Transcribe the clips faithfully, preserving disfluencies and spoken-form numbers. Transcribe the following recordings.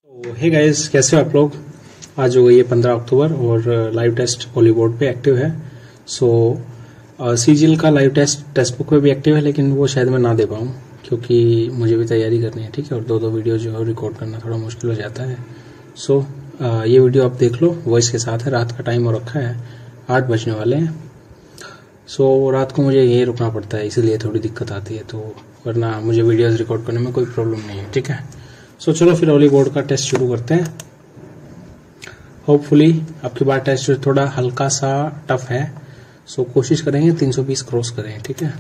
तो hey guys, कैसे हो आप लोग। आज हो गई है पंद्रह अक्टूबर और लाइव टेस्ट होली बोर्ड पे एक्टिव है। सो सीजीएल का लाइव टेस्ट टेक्स्ट बुक पे भी एक्टिव है, लेकिन वो शायद मैं ना दे पाऊँ क्योंकि मुझे भी तैयारी करनी है, ठीक है। और दो दो वीडियो जो है रिकॉर्ड करना थोड़ा मुश्किल हो जाता है। सो so, ये वीडियो आप देख लो, वॉइस के साथ है। रात का टाइम हो रखा है, आठ बजने वाले हैं। सो so, रात को मुझे यहीं रुकना पड़ता है, इसीलिए थोड़ी दिक्कत आती है। तो वरना मुझे वीडियोस रिकॉर्ड करने में कोई प्रॉब्लम नहीं है, ठीक है। सो so, चलो फिर होली बोर्ड का टेस्ट शुरू करते हैं। होपफुली आपके बाद टेस्ट थोड़ा हल्का सा टफ है। सो so, कोशिश करेंगे तीन सौ बीस क्रॉस करें, ठीक है।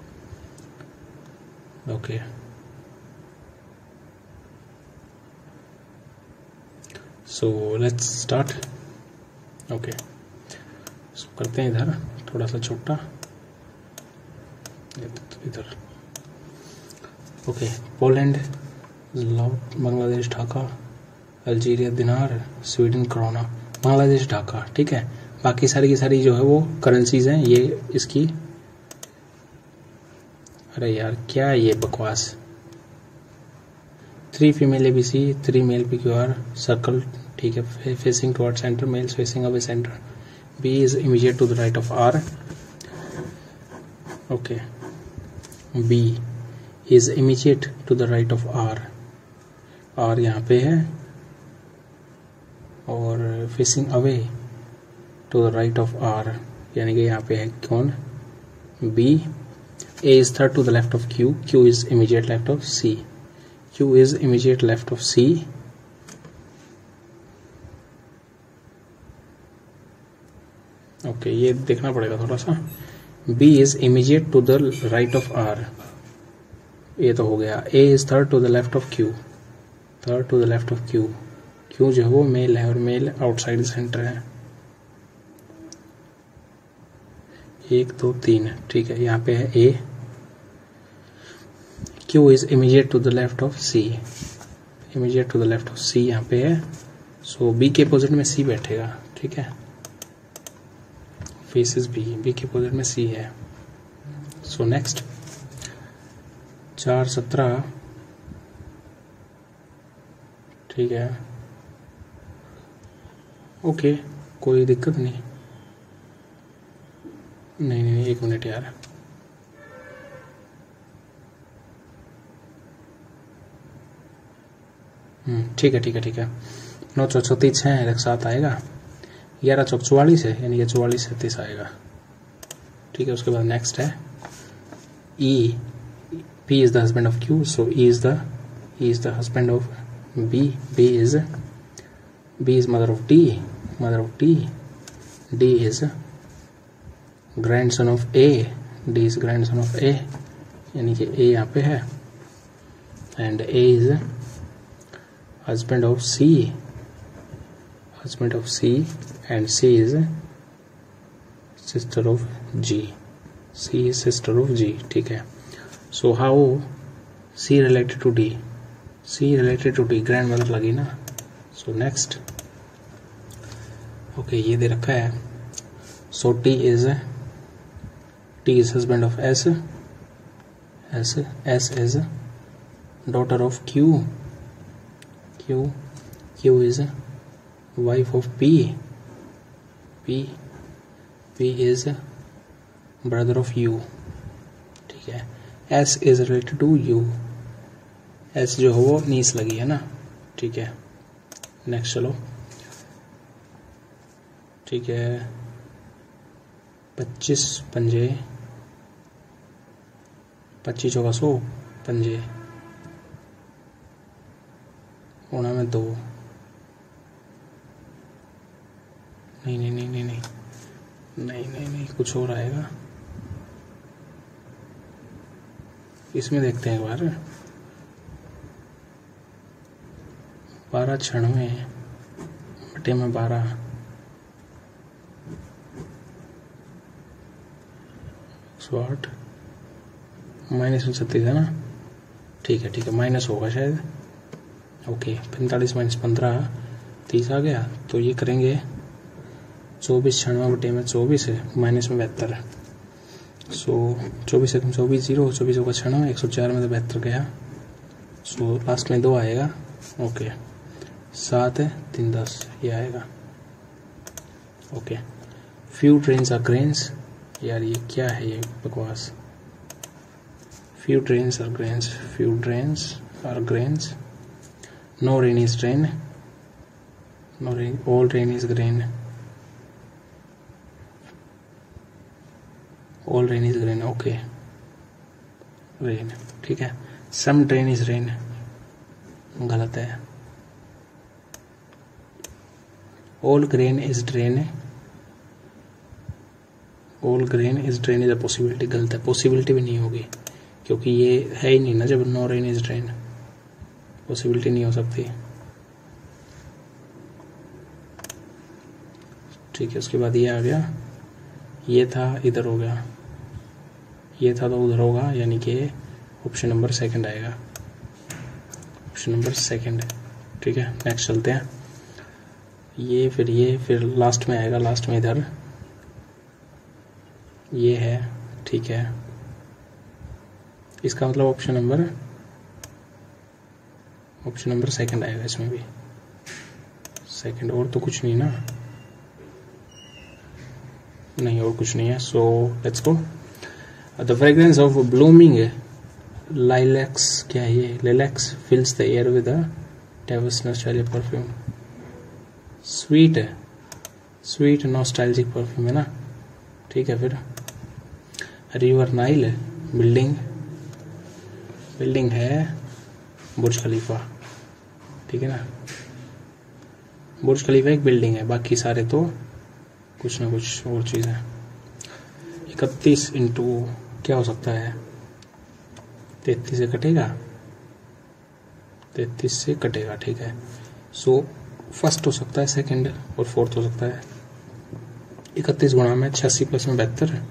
Okay so let's start. Okay करते हैं इधर थोड़ा सा छोटा इधर। Okay Poland, Bangladesh Dhaka, Algeria dinar, Sweden krona, Bangladesh Dhaka, ठीक है। बाकी सारी की सारी जो है वो करेंसीज हैं। ये इसकी, अरे यार क्या है ये बकवास। Three female ABC, three male PQR, circle, ठीक है। Facing toward centre, males facing away centre. B is immediate to the right of R. Okay B is immediate to the right of R. R यहाँ पे है और facing away to the right of R, यानी कि यहाँ पे है कौन, B. A is third to the left of Q, Q is immediate left of C, Q is immediate left of C. Okay ये देखना पड़ेगा थोड़ा सा। B is immediate to the right of R, ये तो हो गया। A is third to the left of Q, third to the left of Q. Q जो है वो मेल है और मेल आउटसाइड सेंटर है। एक दो तीन, ठीक है। यहाँ पे है A. Q is immediate to the left of C, immediate to the left of C यहाँ पे है। सो बी के अपोजिट में सी बैठेगा, ठीक है। फेसेस बी, बी के अपोजिट में सी है। सो नेक्स्ट चार सत्रह, ठीक है। ओके कोई दिक्कत नहीं। नहीं नहीं एक मिनट यार, हम्म ठीक है ठीक है ठीक है। नौ चौ छत्तीस है, एक साथ आएगा। ग्यारह चौक चौवालीस है, यानी कि चौवालीस सैंतीस आएगा, ठीक है। उसके बाद नेक्स्ट है E. P is the husband of Q, so E is the E is the husband of B. B is B is mother of D, mother of D. D is grandson of A, D is grandson of A, यानी कि A यहाँ पे है। And A is husband of C, husband of C. And C is sister of G, C is sister of G, ठीक है। So how C related to D, C related to D, grandmother लगी ना। So next okay ये दे रखा है। So T is T is husband of S, S S is daughter of Q, Q Q is wife of P, P P is brother of U, ठीक है। S is related to U, S जो है वो नीस लगी है ना, ठीक है। नेक्स्ट चलो, ठीक है। पच्चीस पंजे, पच्चीस चौका सौ पंजे, ओना में दो। नहीं नहीं नहीं नहीं नहीं नहीं नहीं नहीं कुछ और आएगा। इसमें देखते हैं एक बार। बारह छियानवे बटे में बारह, सौ आठ, माइनस उनतीस है ना, ठीक है ठीक है। माइनस होगा शायद। ओके पैंतालीस माइनस पंद्रह, तीस आ गया। तो ये करेंगे चौबीस छियानवे बटे में चौबीस है, माइनस में बहत्तर है। सो चौबीस एक चौबीस जीरो, चौबीस होगा छियानवे, एक सौ चार में तो बहत्तर गया। सो लास्ट में दो आएगा। ओके सात है, तीन दस, ये आएगा। Okay, few trains are grains, यार ये क्या है ये बकवास। Few trains are grains, few trains are grains, no rain is train, no rain, all rain is grain, all rain is grain, okay rain, ठीक है। सम ट्रेन इज रेन, गलत है। All grain is drain, all grain is drain is a possibility, गलत है। Possibility भी नहीं होगी क्योंकि ये है ही नहीं ना, जब no rain is drain possibility नहीं हो सकती। ठीक है, उसके बाद ये आ गया, ये था इधर हो गया, ये था तो उधर होगा, यानी कि ऑप्शन नंबर सेकंड आएगा, ऑप्शन नंबर सेकंड। ठीक है, नेक्स्ट चलते हैं। ये फिर ये फिर लास्ट में आएगा, लास्ट में इधर ये है, ठीक है। इसका मतलब option number option number second आएगा इसमें भी, सेकंड। और तो कुछ नहीं ना, नहीं और कुछ नहीं है। So let's go. The fragrance of blooming lilacs, क्या है ये, lilacs fills the air with a dewy nostalgic perfume. Sweet है, स्वीट नॉस्टैल्जिक परफ्यूम है ना, ठीक है। फिर रिवर नाइल, बिल्डिंग, बिल्डिंग है बुर्ज खलीफा, ठीक है ना। बुर्ज खलीफा एक बिल्डिंग है, बाकी सारे तो कुछ ना कुछ और चीज है। इकतीस इंटू क्या हो सकता है, तैतीस से कटेगा, तैतीस से कटेगा, ठीक है। सो फर्स्ट हो सकता है, सेकंड और फोर्थ हो सकता है। इकतीस गुणा में छियासी प्लस में बहत्तर,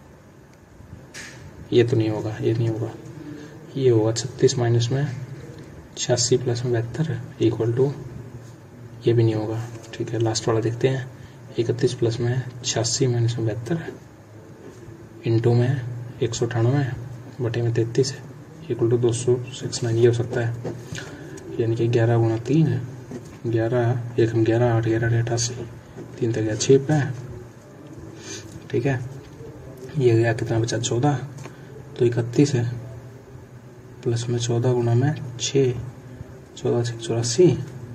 ये तो नहीं होगा, ये नहीं होगा, ये होगा छत्तीस माइनस में छियासी प्लस में बहत्तर इक्वल टू, ये भी नहीं होगा, ठीक है। लास्ट वाला देखते हैं, इकतीस प्लस में छियासी माइनस में बहत्तर इंटू में एक सौ अठानवे बटे में तैतीस है इक्वल टू दो सौ सिक्स नाइन, ये हो सकता है। यानी कि ग्यारह गुणा तीन है, ग्यारह एक हम ग्यारह, आठ ग्यारह अठासी, तीन तक गया छः पे, ठीक है। ये गया कितना बचा, चौदह, तो इकतीस है प्लस में चौदह गुणा में छः, चौदह छः चौरासी,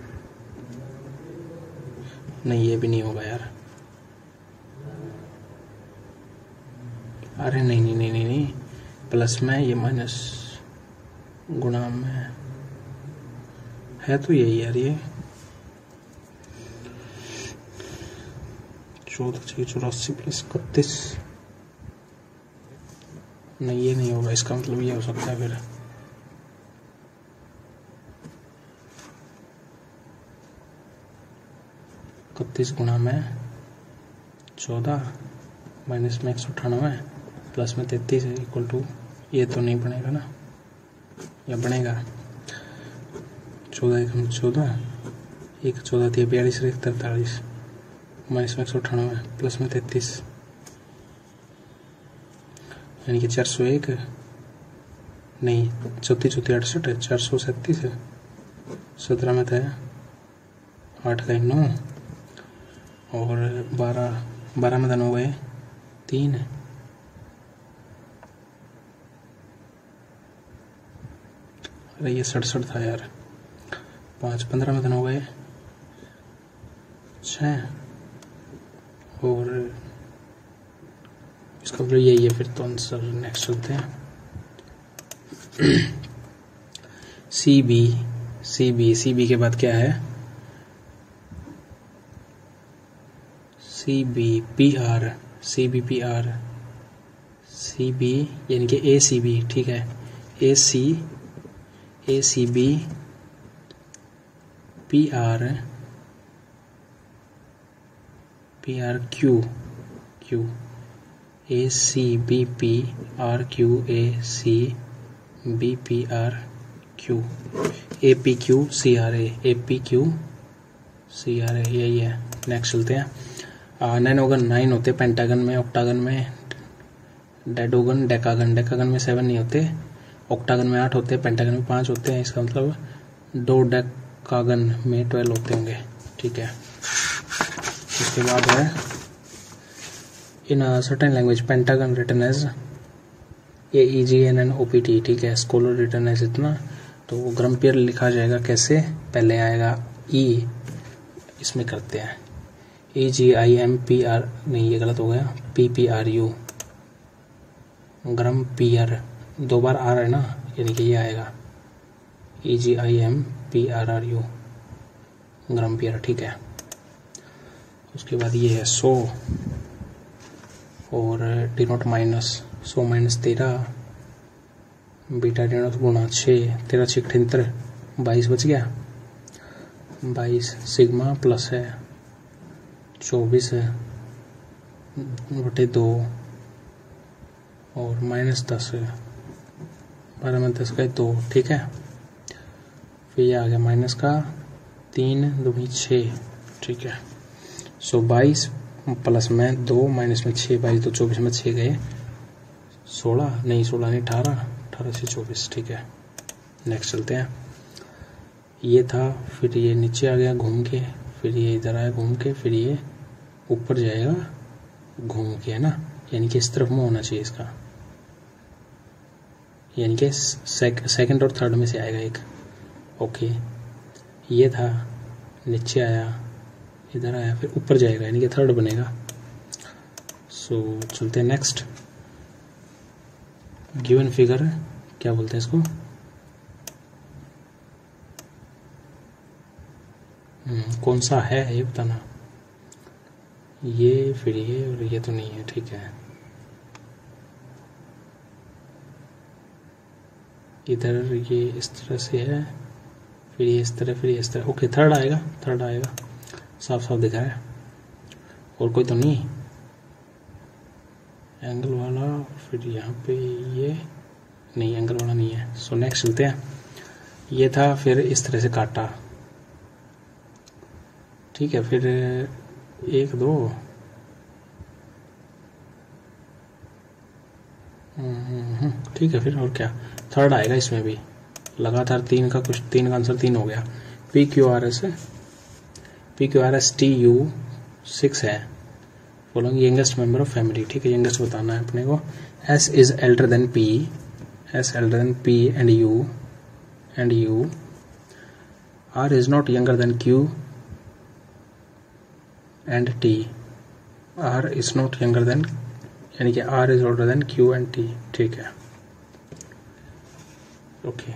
नहीं ये भी नहीं होगा यार, अरे नहीं नहीं नहीं नहीं नहीं, प्लस में ये माइनस गुणा में है तो यही यार, ये चौदह छः चौरासी प्लस इकतीस, नहीं ये नहीं होगा, इसका मतलब ये हो सकता है फिर इकतीस गुणा में चौदह माइनस में एक सौ अठानवे प्लस में तैतीस है इक्वल टू, ये तो नहीं बनेगा ना, या बनेगा, चौदह एक चौदह, एक चौदह थी बयालीस एक तैंतालीस माइनस में एक सौ अठानवे प्लस में तैतीस, यानी कि चार सौ एक, नहीं चौथी चौथी अड़सठ है, चार सौ सैंतीस है, सत्रह में था आठ का नौ, और बारह बारह में धन हो गए तीन, अरे ये सड़सठ था यार, पाँच पंद्रह में धन हो गए छः, और इसका फिर यही है, फिर तो आंसर नेक्स्ट चलते हैं। C B, C B, C B के बाद क्या है, C B P R, C B P R, C B यानी कि ए सी बी, ठीक है। A C A C B P R P R Q Q, A C B P R Q, A C B P R Q, A P Q C R A, A P Q C R A, यही है। Next चलते हैं। Nonagon nine होते pentagon में, octagon में डेडोगन, decagon, decagon में seven नहीं होते, ऑक्टागन में आठ होते, पेंटागन में पाँच होते हैं। इसका मतलब दो डेक कागन में ट्वेल्व होते होंगे, ठीक है। उसके बाद है in certain language pentagon written as A E G N N O P T, ठीक है। स्कॉलर रिटन एज इतना, तो वो ग्रम्पियर लिखा जाएगा कैसे, पहले आएगा ई, इसमें करते हैं A G I M P R, नहीं ये गलत हो गया, पी पी आर यू, ग्रम्पियर, दो बार आर है ना, यानी कि ये आएगा A G I M P R R U, ग्रम्पियर, ठीक है। उसके बाद ये है सो और डिनोट माइनस, सो माइनस तेरह, बीटा डिनोट गुणा छः, तेरह छः अठहत्तर, बाईस बच गया, बाईस सिग्मा प्लस है चौबीस है बटे दो और माइनस दस है, बारह में दस का दो, ठीक है। फिर ये आ गया माइनस का तीन दूनी छः, ठीक है। सो बाईस प्लस में दो माइनस में छः, बाईस दो चौबीस में छः गए सोलह, नहीं सोलह नहीं अठारह, अठारह से चौबीस, ठीक है। नेक्स्ट चलते हैं, ये था, फिर ये नीचे आ गया घूम के, फिर ये इधर आया घूम के, फिर ये ऊपर जाएगा घूम के, है ना, यानी कि इस तरफ मुँह होना चाहिए इसका, यानी कि सेकंड और थर्ड में से आएगा एक, ओके। ये था, नीचे आया, इधर आया, फिर ऊपर जाएगा, यानी कि थर्ड बनेगा। सो चलते हैं नेक्स्ट, गिवन फिगर क्या बोलते हैं इसको, कौन सा है ये बताना, ये फिर ये और ये तो नहीं है, ठीक है। इधर ये इस तरह से है, फिर ये इस तरह, फिर ये इस तरह, ओके। थर्ड आएगा, थर्ड आएगा, साफ साफ दिखा है, और कोई तो नहीं एंगल वाला, फिर यहाँ पे ये नहीं, एंगल वाला नहीं है। सो नेक्स्ट चलते हैं, ये था, फिर इस तरह से काटा, ठीक है। फिर एक दो, ठीक है, फिर और क्या, थर्ड आएगा इसमें भी, लगातार तीन का कुछ, तीन का आंसर तीन हो गया। P Q R S, P Q R S T U six है, following youngest member of family, ठीक है, यंगेस्ट बताना है अपने को। S is elder than P, S elder than P and U and U, R is not younger than Q and T, R is not younger than, यानी कि R is older than Q and T, ठीक है, okay.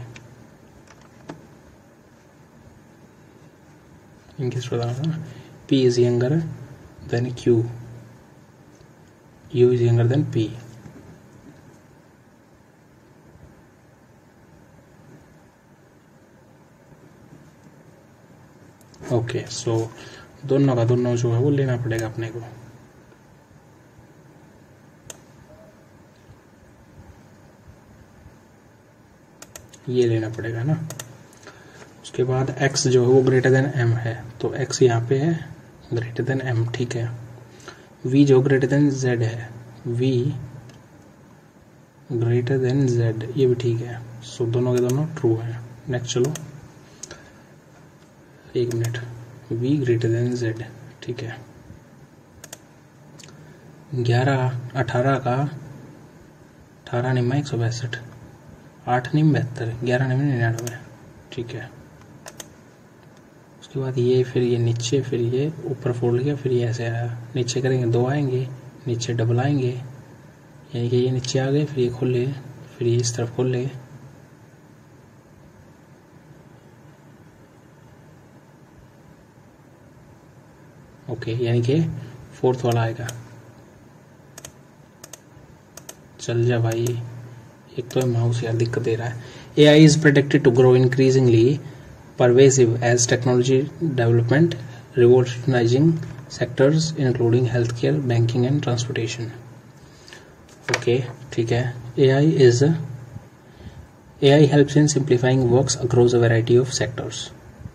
English बताना, P is younger than Q, U is younger than P, okay. So दोनों का दोनों जो है वो लेना पड़ेगा अपने को, ये लेना पड़ेगा ना। उसके बाद x जो है वो ग्रेटर देन m है, तो x यहाँ पे है ग्रेटर देन m, ठीक है। v जो ग्रेटर देन z है, v ग्रेटर देन z, ये भी ठीक है। सो दोनों के दोनों ट्रू है। नेक्स्ट चलो, एक minute, v greater than z, ठीक है। ग्यारह अठारह का, अठारह निम्मा एक सौ बैसठ, आठ निम बहत्तर, ग्यारह निम निन्यानवे, ठीक है। उसके बाद ये, फिर ये नीचे, फिर ये ऊपर फोल्ड किया, फिर ये ऐसे आया, नीचे करेंगे दो आएंगे, नीचे डबल आएंगे, यानी कि ये नीचे आ गए, फिर ये खोले, फिर ये इस तरफ खोले, ओके, यानी कि फोर्थ वाला आएगा। चल जा भाई, एक तो माउस यार दिक्कत दे रहा है। A I is predicted to grow increasingly pervasive as technology development revolutionizing sectors including healthcare, banking and transportation. Okay, ठीक है। A I is A I helps in simplifying works across a variety of sectors.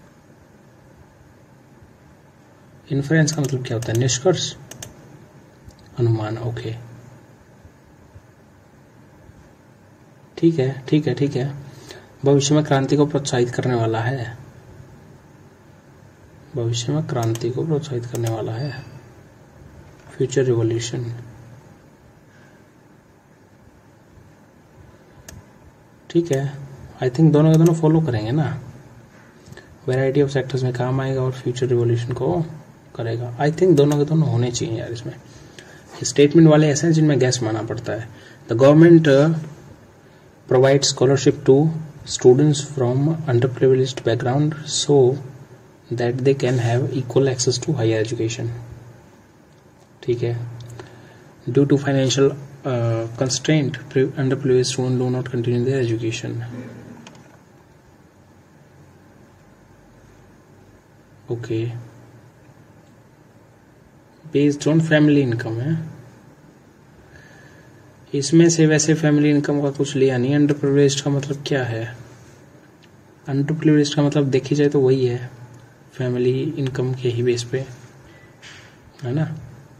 Inference का मतलब क्या होता है? निष्कर्ष, अनुमान। Okay, ठीक है ठीक है ठीक है। भविष्य में क्रांति को प्रोत्साहित करने वाला है। भविष्य में क्रांति को प्रोत्साहित करने वाला है, फ्यूचर रिवॉल्यूशन। ठीक है, आई थिंक दोनों के दोनों फॉलो करेंगे ना, वैरायटी ऑफ सेक्टर्स में काम आएगा और फ्यूचर रिवॉल्यूशन को करेगा। आई थिंक दोनों के दोनों होने चाहिए यार। इसमें स्टेटमेंट वाले ऐसे हैं जिनमें गैस मानना पड़ता है। The government provide scholarship to students from underprivileged background so that they can have equal access to higher education. ठीक है, due to financial constraint underprivileged student do not continue their education. Okay, based on family income है। इसमें से वैसे family income का कुछ लिया नहीं। अंडर प्रिविलेज्ड का मतलब क्या है? अंडर प्रिविलेज्ड का मतलब देखी जाए तो वही है, फैमिली इनकम के ही बेस पे, है ना।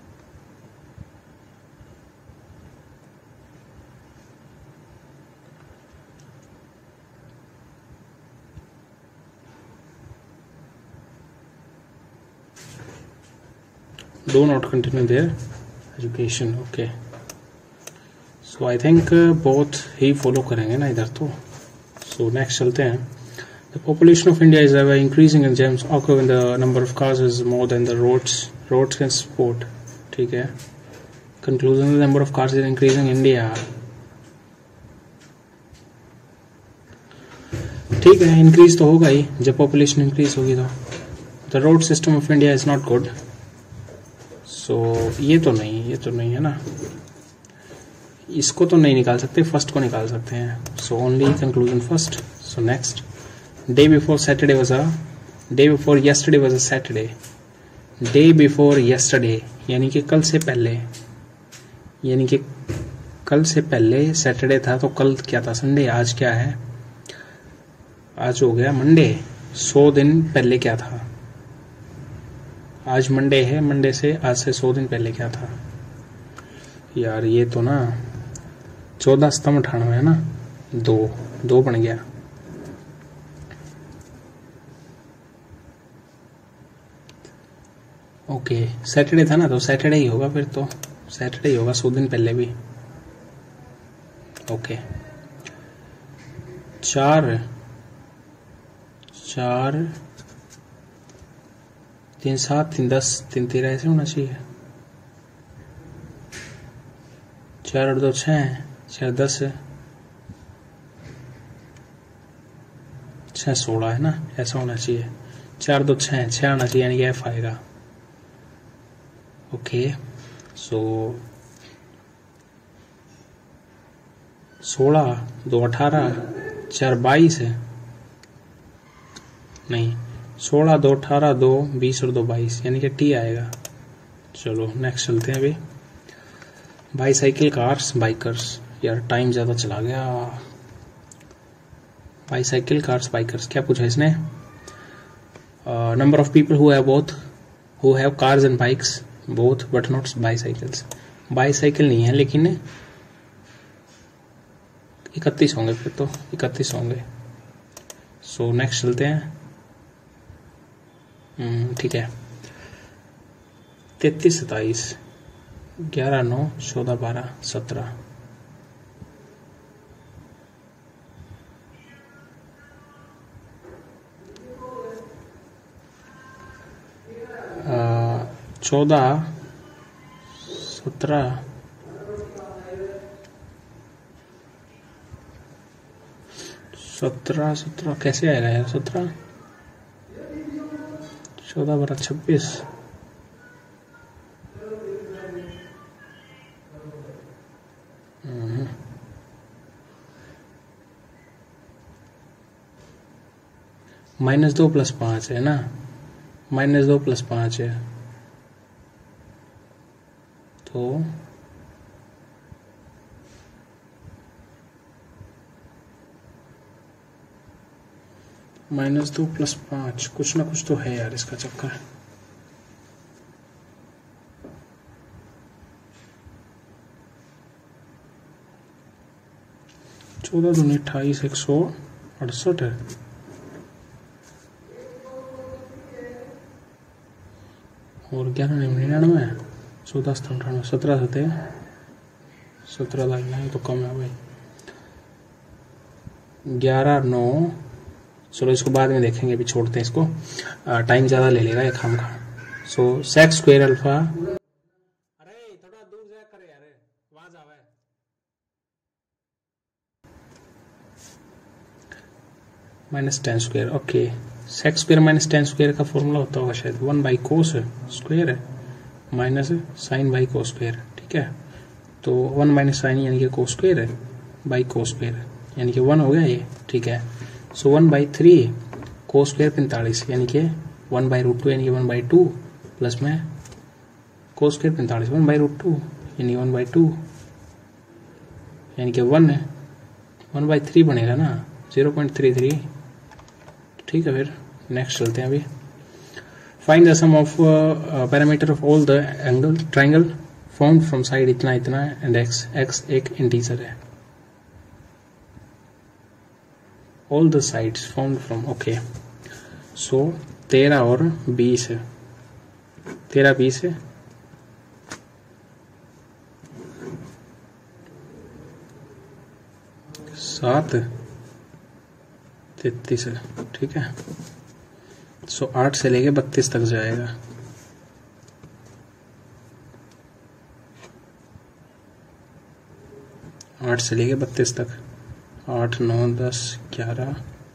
do not continue their education। okay, so I think uh, both he follow करेंगे ना इधर तो। so next चलते हैं। the population of India is ever increasing in terms of when the number of cars is more than the roads roads can support। ठीक है, conclusion the number of cars is increasing in India। ठीक है, increase तो होगा ही जब population increase होगी तो। The road system of India is not good. So ये तो नहीं, ये तो नहीं है ना, इसको तो नहीं निकाल सकते, फर्स्ट को निकाल सकते हैं। So only conclusion first. So next, day before Saturday was a day before yesterday was a Saturday. Day before yesterday यानी कि कल से पहले, यानी कि कल से पहले सैटरडे था तो कल क्या था? संडे। आज क्या है? आज हो गया मंडे। सौ दिन पहले क्या था? आज मंडे है, मंडे से आज से सौ दिन पहले क्या था? यार ये तो ना चौदह स्तंभ अठानवे है ना, दो दो बन गया। ओके, सैटरडे था ना तो सैटरडे ही होगा, फिर तो सैटरडे ही होगा, सौ दिन पहले भी। ओके, चार चार तीन सात तीन दस तीन तेरह ऐसे होना चाहिए। चार और दो छः, चार दस, छः सोलह है ना, ऐसा होना चाहिए। चार दो छः, छः आना चाहिए, यानी कि एफ आएगा। ओके, सो सोलह दो अठारह, चार बाईस है, नहीं सोलह दो अठारह, दो बीस और दो बाईस, यानी कि टी आएगा। चलो नेक्स्ट चलते हैं। अभी बाईसाइकिल कार्स बाइकर्स, यार टाइम ज़्यादा चला गया। बाईसाइकिल कार्स बाइकर्स क्या पूछा इसने? Number of people who have both who have cars and bikes both but not bicycles. Bicycle नहीं है लेकिन इकतीस होंगे, फिर तो इकतीस होंगे। सो नेक्स्ट चलते हैं। ठीक है, तैतीस सताइस, ग्यारह नौ चौदह बारह सत्रह, चौदह सत्रह, सत्रह सत्रह कैसे आएगा यार? सत्रह चौदह बारह छब्बीस, माइनस दो प्लस पांच है ना, माइनस दो प्लस पांच है तो माइनस दो प्लस पांच, कुछ ना कुछ तो है यार इसका चक्कर। चौदह दूनी अट्ठाईस, एक सौ अड़सठ है। और ग्यारह निन्यानवे, चौदह सौ अठानवे, सत्रह सते सत्रह लाख नहीं तो कम है भाई, ग्यारह नौ, चलो इसको बाद में देखेंगे, अभी छोड़ते हैं इसको, टाइम ज़्यादा ले लेगा ये खाम खा। सो सेक स्क्वायर अल्फा, अरे थोड़ा दूर जा करे यार, वहां जावे, minus tan square, okay. Sec square minus tan square का फॉर्मूला होता होगा शायद one by cos square minus sine by cos square, ठीक है। तो वन माइनस साइन यानी कि कोस स्क्वायर है बाई कोस स्क्वायर यानी कि वन हो गया ये, ठीक है। So one by three cos square पैंतालीस यानी कि वन बाई रूट टू यानी कि वन बाई टू प्लस में कोस स्क्वायर पैंतालीस वन बाई रूट टू यानी वन बाई टू यानी कि वन है, वन बाई थ्री बनेगा ना, जीरो पॉइंट थ्री थ्री, ठीक है। फिर नेक्स्ट चलते हैं अभी। Find the sum of parameter of all the angle triangle found from side इतना इतना एंड एक्स, एक्स एक इंटीजर है। All the sides found from, okay. So तेरह और बीस है, तेरह बीस है, सात तैतीस है, ठीक है। सो आठ से लेके बत्तीस तक जाएगा, आठ से लेके बत्तीस तक, आठ नौ दस ग्यारह,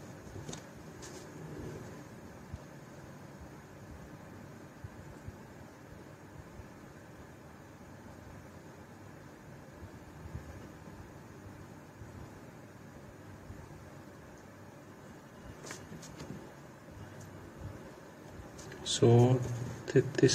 सो तैतीस,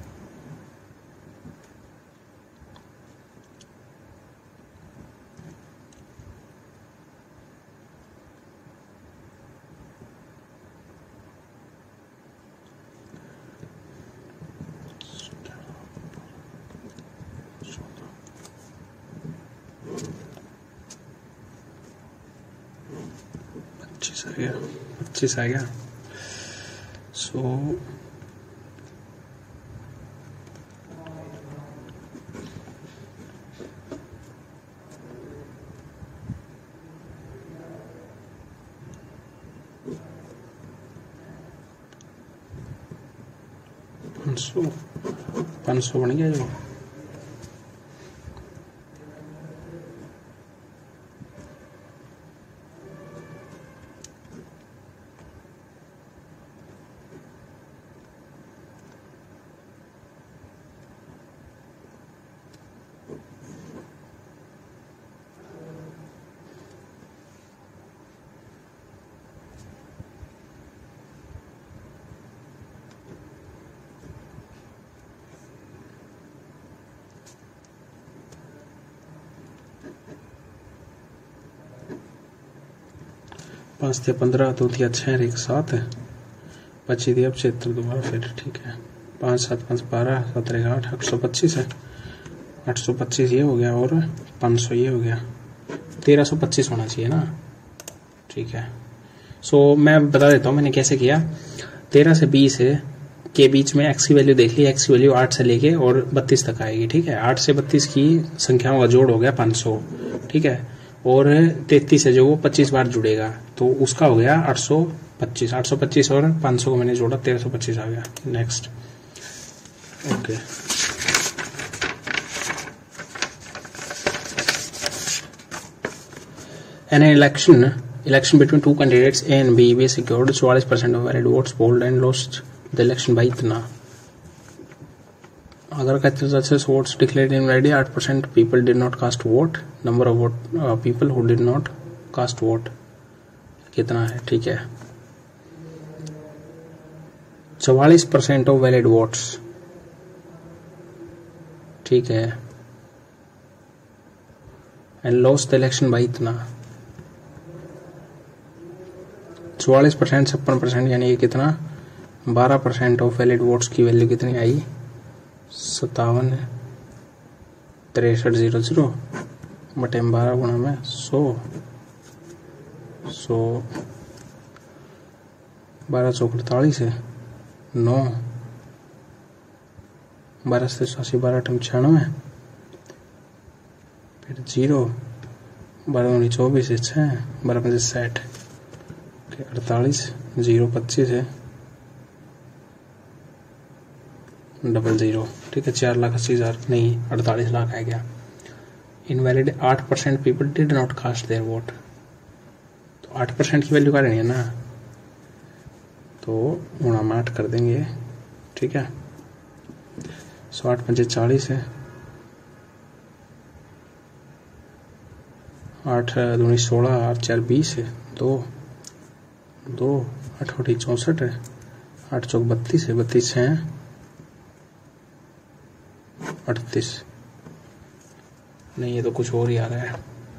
पच्चीस आ गया, पच्चीस आ गया। सो पाँच सौ, पाँच सौ बन गया जो, पाँच थे पंद्रह, दो दिया छः, एक सात, पच्चीस दिया पचहत्तर दोबारा फिर, ठीक है। पाँच सात पाँच बारह, सत्रह आठ, आठ सौ पच्चीस है, आठ सौ पच्चीस ये हो गया और पाँच सौ ये हो गया, तेरह सौ पच्चीस होना चाहिए ना, ठीक है। सो मैं बता देता हूँ मैंने कैसे किया। तेरह से बीस के बीच में एक्स की वैल्यू देख ली, एक्स की वैल्यू आठ से लेके और बत्तीस तक आएगी, ठीक है। आठ से बत्तीस की संख्याओं का जोड़ हो गया पाँच सौ, ठीक है। और तैतीस है जो वो पच्चीस बार जुड़ेगा तो उसका हो गया आठ सौ पच्चीस, आठ सौ पच्चीस और पाँच सौ को मैंने जोड़ा, तेरह सौ पच्चीस आ गया। Next, okay. An election election between two candidates A and B, B secured चौवालीस percent of valid votes, polled and lost the election by इतना। अगर success votes declared invalid, eight percent people did not cast vote, number of vote uh, people who did not cast vote कितना है, ठीक है। चौवालीस percent of valid votes, ठीक है, and lost the election by इतना। चौवालीस परसेंट छप्पन परसेंट यानी कि कितना, बारह परसेंट ऑफ वैलिड वोट्स की वैल्यू कितनी आई, सत्तावन तिरसठ जीरो जीरो बटे बारह गुणा में सौ, सौ बारह सौ अड़तालीस है, नौ बारह से चौरासी, बारह अठम छियानवे, फिर जीरो, बारह उन्नीस चौबीस, छः, बारह पच्चीस साठ, अड़तालीस, जीरो पच्चीस है, डबल जीरो। ठीक है, चार लाख अस्सी हजार नहीं, अड़तालीस लाख आ गया। इनवैलिड आठ percent people did not cast their vote. तो आठ परसेंट की वैल्यू करनी है ना, तो गुणा में आठ कर देंगे। ठीक है, सौ आठ पंचे चालीस है, आठ दूनी सोलह, आठ चार बीस है, दो दो, आठ अठी चौंसठ है, आठ चौक बत्तीस है, बत्तीस है अड़तीस। नहीं, ये तो कुछ और ही आ रहा है।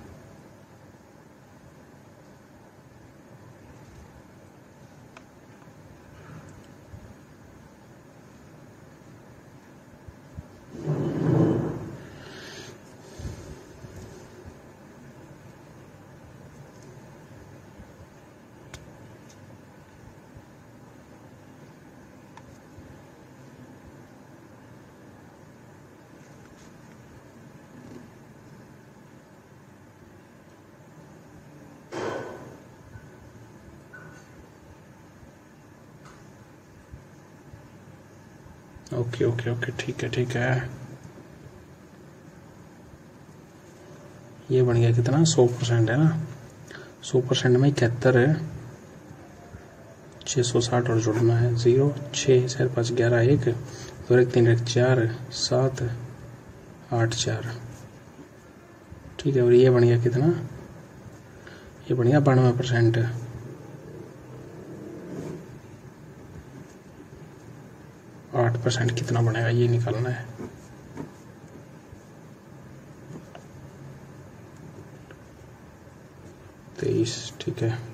ओके ओके ओके, ठीक है ठीक है। ये बन गया कितना, सौ परसेंट है ना। सौ परसेंट में इकहत्तर है, छः सौ साठ और जुड़ना है। जीरो, छः, चार पाँच ग्यारह, एक दो, एक तीन, एक चार, सात, आठ, चार। ठीक है, और ये बन गया कितना, ये बन गया बानवे परसेंट। आठ परसेंट कितना बनेगा ये निकालना है। तेईस। ठीक है,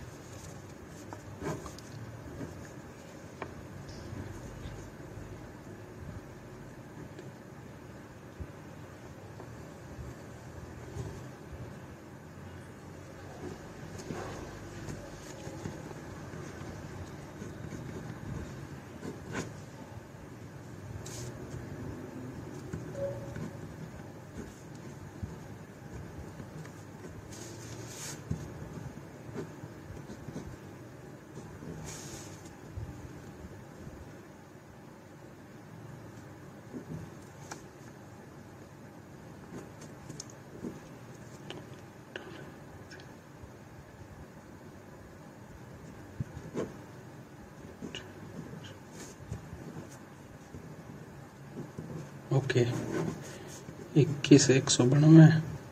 ओके। इक्कीस, एक सौ बानवे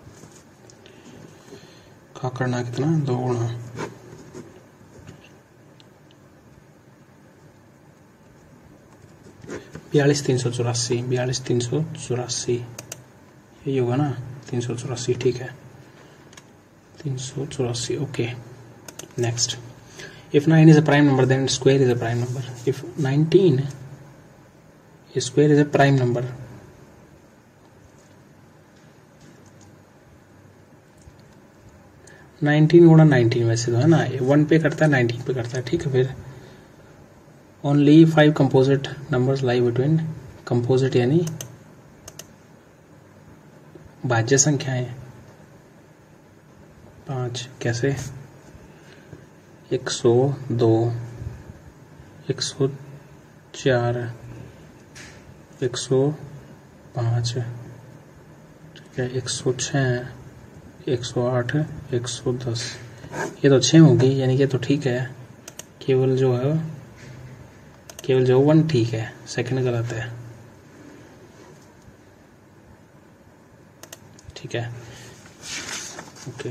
का करना कितना, दो गुणा बयालीस तीन सौ चौरासी, बयालीस तीन सौ चौरासी यही होगा ना, तीन सौ चौरासी। ठीक है, तीन सौ चौरासी। Okay, next. If nine is a prime number then square is a prime number. If nineteen square is a prime number, nineteen गुणा नाइनटीन वैसे तो है ना, वन पे करता है, नाइनटीन पे करता है। ठीक है, फिर only five composite numbers lie between, composite यानी भाज्य संख्याएं, पांच। कैसे, एक सौ दो, एक सौ चार, एक सौ पाँच, ठीक है, एक सौ छः, एक सौ आठ, एक सौ दस। ये तो छः होगी, यानी कि तो ठीक है, केवल जो है केवल जो वन ठीक है, सेकंड गलत है। ठीक है, ओके।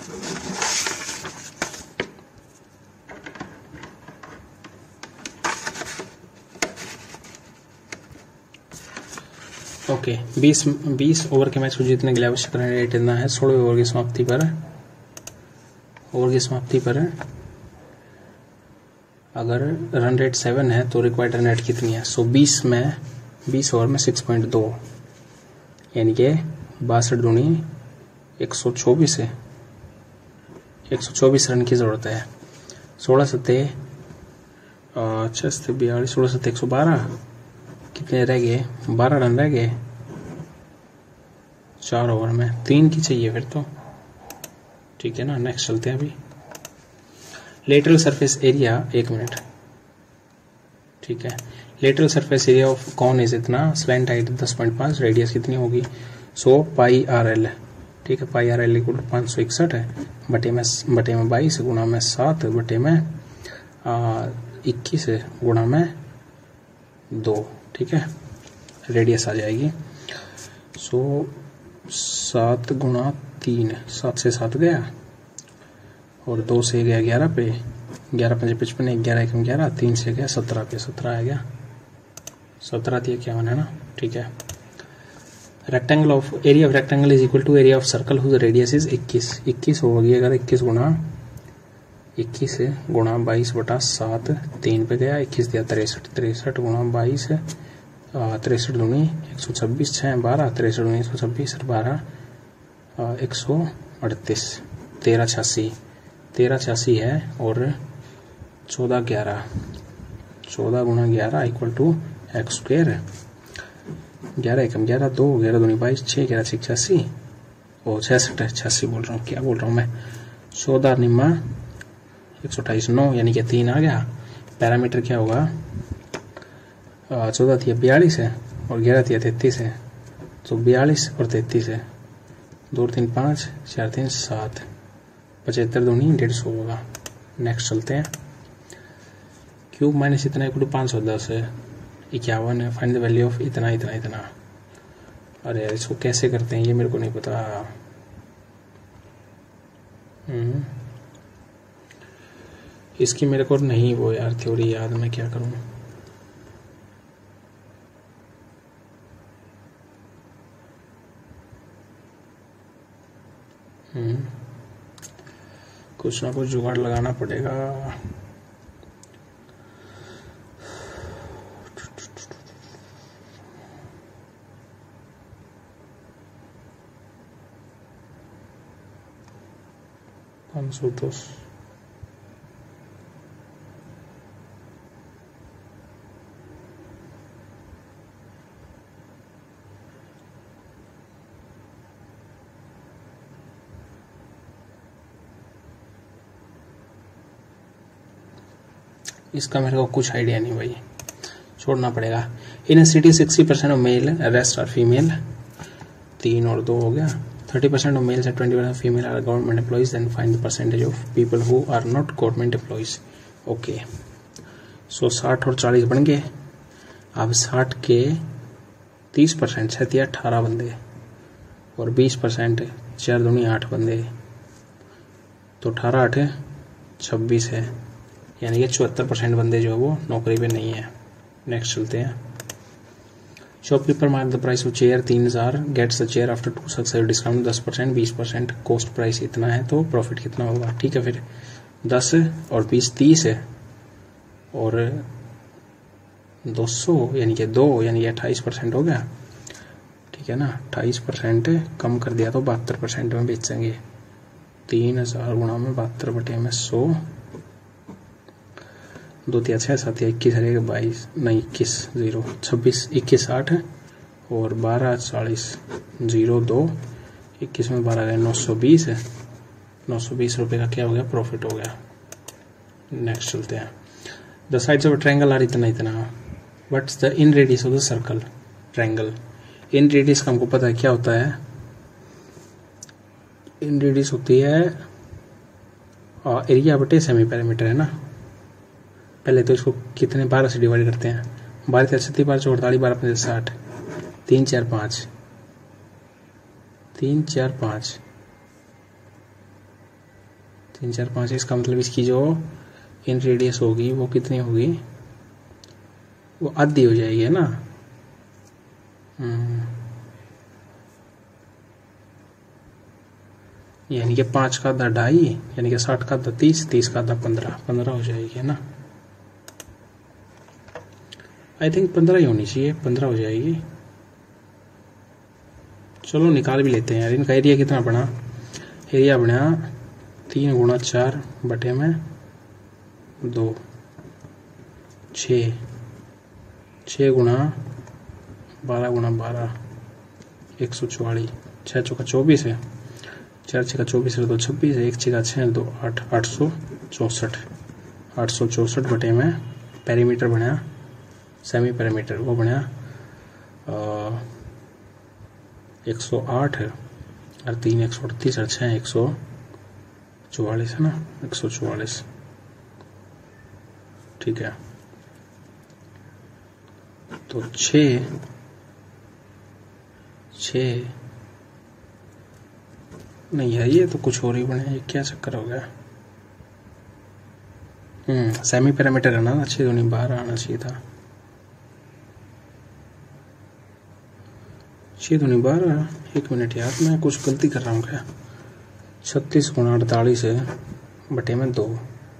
ओके, बीस बीस ओवर के मैच को जीतने के लिए आवश्यक रन रेट इतना है। सोलहवें ओवर की समाप्ति पर ओवर की समाप्ति पर अगर रन रेट सेवन है तो रिक्वायर्ड रन रेट कितनी है। सो बीस में बीस ओवर में सिक्स पॉइंट दो, यानी कि बासठ दूनी एक सौ चौबीस है, एक सौ चौबीस रन की जरूरत है। सोलह सत्ते अच्छा सत्ते बयालीस, सोलह सत्ते एक सौ बारह, कितने रह गए, बारह रन रह गए चार ओवर में, तीन की चाहिए फिर तो, ठीक है ना। नेक्स्ट चलते हैं अभी। लेटरल सरफेस एरिया, एक मिनट, ठीक है। Lateral surface area of cone is इतना, स्लैंट हाइट दस पॉइंट पाँच, रेडियस कितनी होगी, सौ पाई आर एल, ठीक है। पाई आर एल इक्वल पाँच सौ इकसठ है, बटे में बटे में बाईस गुणा में सात बटे में इक्कीस गुणा में दो, ठीक है। रेडियस आ जाएगी सो सात गुणा तीन, सात से सात गया और दो से गया ग्यारह पे, ग्यारह पंजे पचपन, ग्यारह एक ग्यारह, तीन से गया सत्रह पे, सत्रह आ गया, सत्रह थी इक्यावन है ना, ठीक है। Rectangle of area of rectangle is equal to area of circle whose radius is इक्कीस, इक्कीस होगी अगर इक्कीस गुणा इक्कीस गुणा बाईस बटा सात, तीन पे गया, इक्कीस दिया तिरसठ, तिरसठ गुणा बाईस, तिरसठ दूनी एक सौ छब्बीस, छः बारह, तिरसठ दूनी एक सौ छब्बीस और बारह एक सौ अड़तीस, तेरह छियासी, तेरह छियासी है और चौदह ग्यारह, चौदह गुणा ग्यारह इक्वल टू एक्स स्क्वेयर, ग्यारह एकम ग्यारह, दो ग्यारह दूनी बाईस, छः ग्यारह छः छियासी और छियासठ छियासी बोल रहा हूँ, क्या बोल रहा हूँ मैं, चौदह निम्मा एक सौ अट्ठाईस, नौ यानी कि तीन आ गया। पैरामीटर क्या होगा, चौदह थी बयालीस है और ग्यारह थी तैतीस है, तो बयालीस और तैतीस है, दो तीन पाँच, चार तीन सात, पचहत्तर दूनी डेढ़ सौ होगा। नेक्स्ट चलते हैं। क्यूब माइनस इतना इक्वल टू पाँच सौ दस है, इक्यावन है, फाइंड द वैल्यू ऑफ इतना इतना इतना। अरे यार इसको कैसे करते हैं ये मेरे को नहीं पता। हम्म इसकी मेरे को नहीं वो यार थ्योरी याद, मैं क्या करूं। हम्म कुछ ना कुछ जुगाड़ लगाना पड़ेगा। पाँच सौ दस इसका मेरे को कुछ आइडिया नहीं भाई, छोड़ना पड़ेगा। In city sixty percent of male, rest are female, तीन और दो हो गया। Thirty percent of males and twenty percent female are government employees, then find the percentage of people who are not government employees. Okay so साठ और चालीस बन गए। अब साठ के तीस परसेंट छः अठारह बंदे और बीस परसेंट चार दूनी आठ बंदे, तो अठारह आठ छब्बीस है, यानी कि चौहत्तर परसेंट बंदे जो है वो नौकरी पे नहीं है। नेक्स्ट चलते हैं। Shopkeeper mark the price of chair तीन हजार, gets the chair after two successive discount दस परसेंट, बीस परसेंट, कॉस्ट प्राइस इतना है तो प्रॉफिट कितना होगा। ठीक है, फिर दस और बीस तीस है और दो सौ यानी कि दो यानी कि अट्ठाईस परसेंट हो गया। ठीक है ना, अट्ठाईस परसेंट कम कर दिया तो बहत्तर परसेंट में बेचेंगे। तीन हजार गुणा में बहत्तर बटे में सौ, दो तिया छः सात इक्कीस हरेगा बाईस नहीं इक्कीस जीरो छब्बीस इक्कीस आठ और बारह चालीस जीरो दो, इक्कीस में बारह गए नौ सौ बीस है, नौ सौ बीस रुपये का क्या हो गया प्रॉफिट हो गया। नेक्स्ट चलते हैं। The sides of triangle are इतना इतना, what's the inradius of the circle triangle. Inradius का हमको पता है क्या होता है, इन रेडियस होती है एरिया बटे सेमी पैरामीटर है ना। पहले तो इसको कितने बारह से डिवाइड करते हैं, बारह तेरह छत्तीस बारह चौड़ अड़तालीस बारह पंद्रह साठ, तीन चार पाँच तीन चार पाँच तीन चार पाँच इसका मतलब इसकी जो इन रेडियस होगी वो कितनी होगी, वो आधी हो जाएगी है ना। यानी कि पाँच का आधा ढाई, यानी कि साठ का आधा तीस, तीस का आधा पंद्रह, पंद्रह हो जाएगी है ना। आई थिंक पंद्रह ही होनी चाहिए, पंद्रह हो जाएगी। चलो निकाल भी लेते हैं यार। इनका एरिया कितना बना, एरिया बना तीन गुणा चार बटे में दो, छ छ गुणा बारह गुना बारह एक सौ चौवालीस, छः चौका चौबीस है, चार छः का चौबीस है, दो छब्बीस है, एक छः का छः, दो आठ, आठ सौ चौंसठ आठ सौ चौंसठ बटे में पेरीमीटर बनया सेमी पेरीमीटर वो बनया एक सौ आठ और तीन एक सौ अड़तीस और छः एक सौ चौवालीस है ना, एक सौ चौवालीस। ठीक है, तो छः छः नहीं है, ये तो कुछ और ही बने, ये क्या चक्कर हो गया। हम्म सेमी पैरामीटर करना था, छः दूनी बारह आना चाहिए था, छः दूनी बारह। एक मिनट यार, मैं कुछ गलती कर रहा हूँ क्या। छत्तीस गुना अड़तालीस है बटे में दो,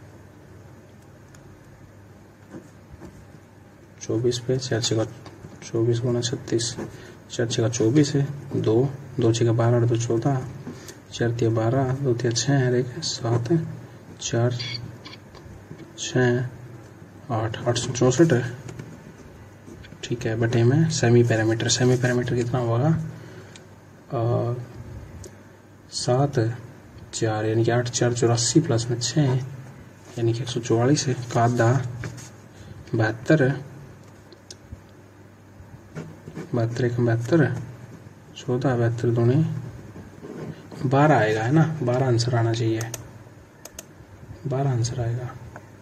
चौबीस पे चार छः का चौबीस गुना छत्तीस, चार छः का चौबीस है, दो दो छः का बारह, दो चौदह, चार तिया बारह, दो तिया छः है, एक सात है, चार छः आठ, आठ सौ चौंसठ है। ठीक है, बटे में सेमी पैरामीटर, सेमी पैरामीटर कितना होगा सात चार यानी कि आठ चार चौरासी प्लस में छः यानी कि एक सौ चौवालीस है, का आधा बहत्तर है, बहत्तर एक बहत्तर है, चौदह बहत्तर दूनी बारह आएगा है ना, बारह आंसर आना चाहिए, बारह आंसर आएगा।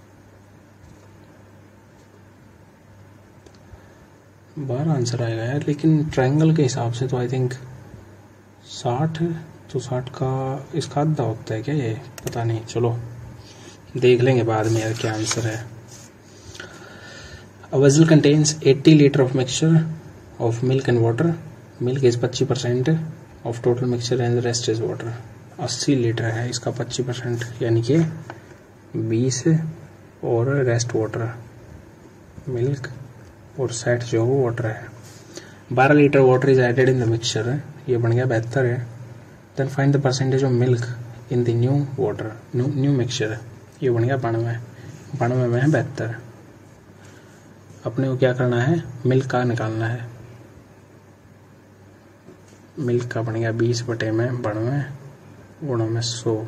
बारह आंसर आएगा यार, लेकिन ट्रायंगल के हिसाब से तो आई थिंक साठ है, तो साठ का इसका आधा होता है क्या ये, पता नहीं, चलो देख लेंगे बाद में यार क्या आंसर है। A vessel contains eighty liter of mixture of milk and water. Milk is पच्चीस percent of total mixture and the rest is water. अस्सी लीटर है, इसका पच्चीस परसेंट यानी कि बीस और रेस्ट वाटर, मिल्क और साठ जो वो वाटर है। बारह litre water is added in the mixture, ये बन गया बहत्तर है। Then find the percentage of milk in the new water, new new mixture, ये बन गया बानवे, बानवे में है बहत्तर। अपने को क्या करना है, मिल्क का निकालना है, मिल्क का बन गया बीस बटे में बानवे गुणा में सौ,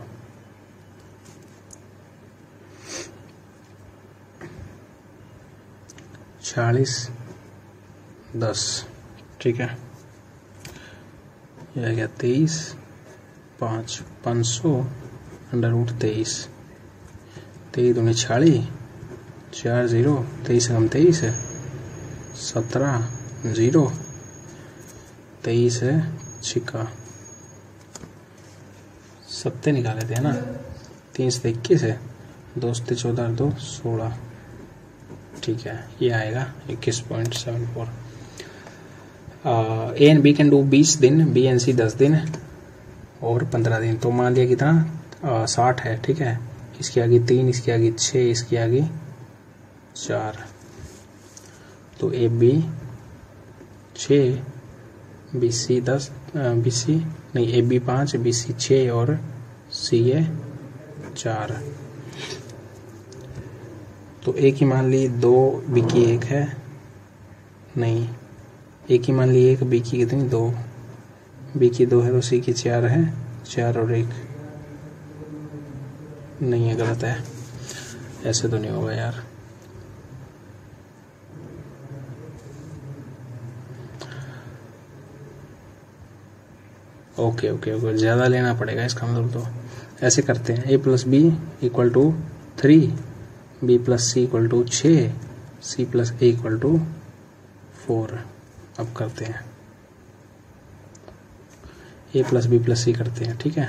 चालीस दस। ठीक है, यह आ गया तेईस पाँच पाँच सौ अंडर रूट तेईस, तेईस दूनी छियालीस, चार जीरो, तेईस कम तेईस है, सत्रह जीरो, तेईस है छिक्का, सत्ते निकाले थे ना, तीन से इक्कीस है, दो से चौदह, दो सोलह। ठीक है, ये आएगा इक्कीस point seven four. A and B can do बीस दिन, बी एंड सी दस दिन और पंद्रह दिन। तो मान लिया कितना साठ है। ठीक है, इसकी आगे तीन, इसकी आगे छः, इसकी आगे चार, तो ए बी छः, बी सी दस, बी सी नहीं ए बी पाँच, बी सी छः और सी ए चार। तो ए की मान ली दो, बी की एक है, नहीं ए की मान ली एक, बी की कितनी दो, बी की दो है तो सी की चार है, चार और एक नहीं है, गलत है, ऐसे तो नहीं होगा यार। ओके ओके ओके, ज़्यादा लेना पड़ेगा इसका मतलब। तो ऐसे करते हैं, A plus B equal to three, B plus C equal to छः, C plus A equal to four. अब करते हैं A plus B plus C करते हैं। ठीक है,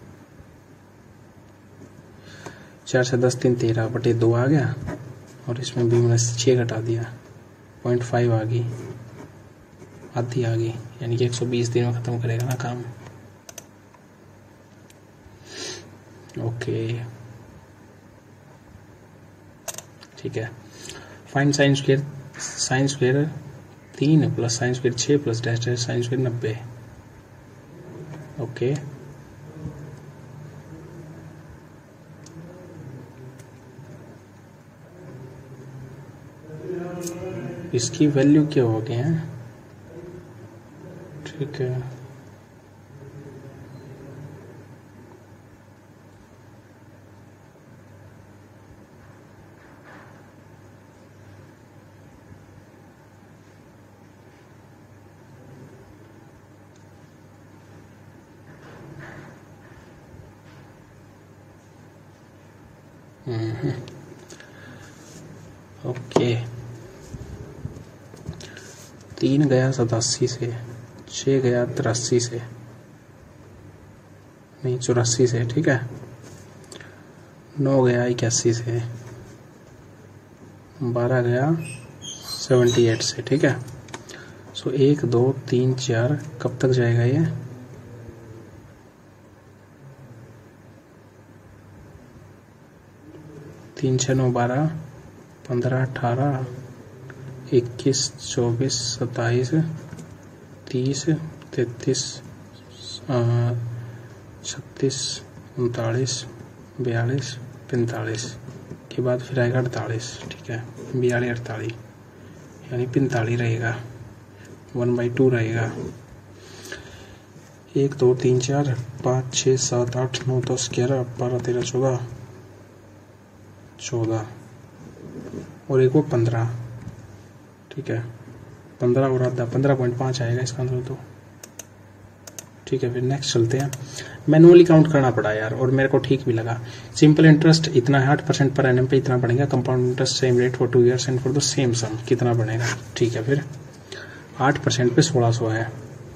चार से दस, तीन तेरह बटे दो आ गया और इसमें बी माइनस छः घटा दिया, पॉइंट फाइव आ गई, आधी आ गई, यानी कि एक सौ बीस दिन में ख़त्म करेगा ना काम। ओके ठीक है, find sine square, sine square तीन प्लस साइन स्क्वायर छः plus dash dash sine square नब्बे। ओके इसकी वैल्यू क्या हो गई है, ठीक है। Hmm okay. तीन गया सतासी से, छः गया तिरासी से, नहीं चौरासी से, ठीक है। नौ गया इक्यासी से, बारह गया सेवेंटी एट से, ठीक है। सो एक दो तीन चार कब तक जाएगा ये? तीन छः नौ बारह, पंद्रह अठारह, इक्कीस चौबीस सत्ताईस तीस तैतीस छत्तीस उनतालीस बयालीस पैंतालीस के बाद फिर आएगा अड़तालीस, ठीक है। बयालीस अड़तालीस यानी पैंतालीस रहेगा, वन बाई टू रहेगा। एक दो तीन चार पाँच छः सात आठ नौ दस ग्यारह बारह तेरह चौदह चौदह और एक वो पंद्रह, ठीक है। पंद्रह और आधा पंद्रह पॉइंट पाँच आएगा इसका आंसर तो, ठीक है। फिर नेक्स्ट चलते हैं। मैनुअली काउंट करना पड़ा यार, और मेरे को ठीक भी लगा। सिंपल इंटरेस्ट इतना है, आठ परसेंट पर एनएम पे इतना बनेगा। Compound interest same rate for two years and for the same sum कितना बनेगा, ठीक है। फिर आठ परसेंट पे सोलह सौ है,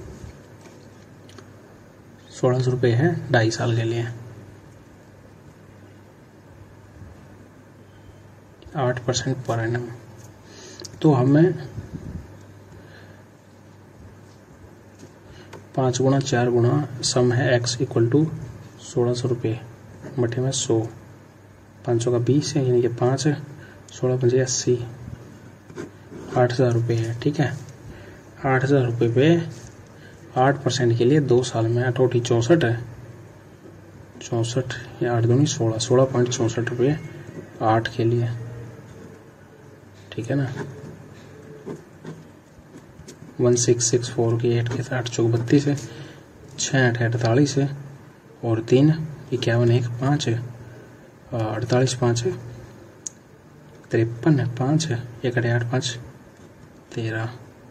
सोलह सौ रुपये है ढाई साल के लिए। आठ परसेंट पर एनम तो हमें पाँच गुना चार गुना सम है एक्स इक्वल टू सोलह सौ रुपये बटे में सौ, पाँच सौ का बीस है यानी कि पाँच, सोलह पंजे अस्सी, आठ हज़ार रुपये है, ठीक है। आठ हज़ार रुपये पे आठ परसेंट के लिए दो साल में अठोटी चौंसठ है, चौंसठ या आठ दूनी सोलह, सोलह पॉइंट चौंसठ रुपये आठ के लिए, ठीक है ना। वन सिक्स सिक्स फोर की एट के साथ चौक बत्तीस है, छः आठ अड़तालीस है और तीन इक्यावन एक पाँच है, अड़तालीस पाँच है तिरपन है, पाँच है एक अठे आठ पाँच तेरह।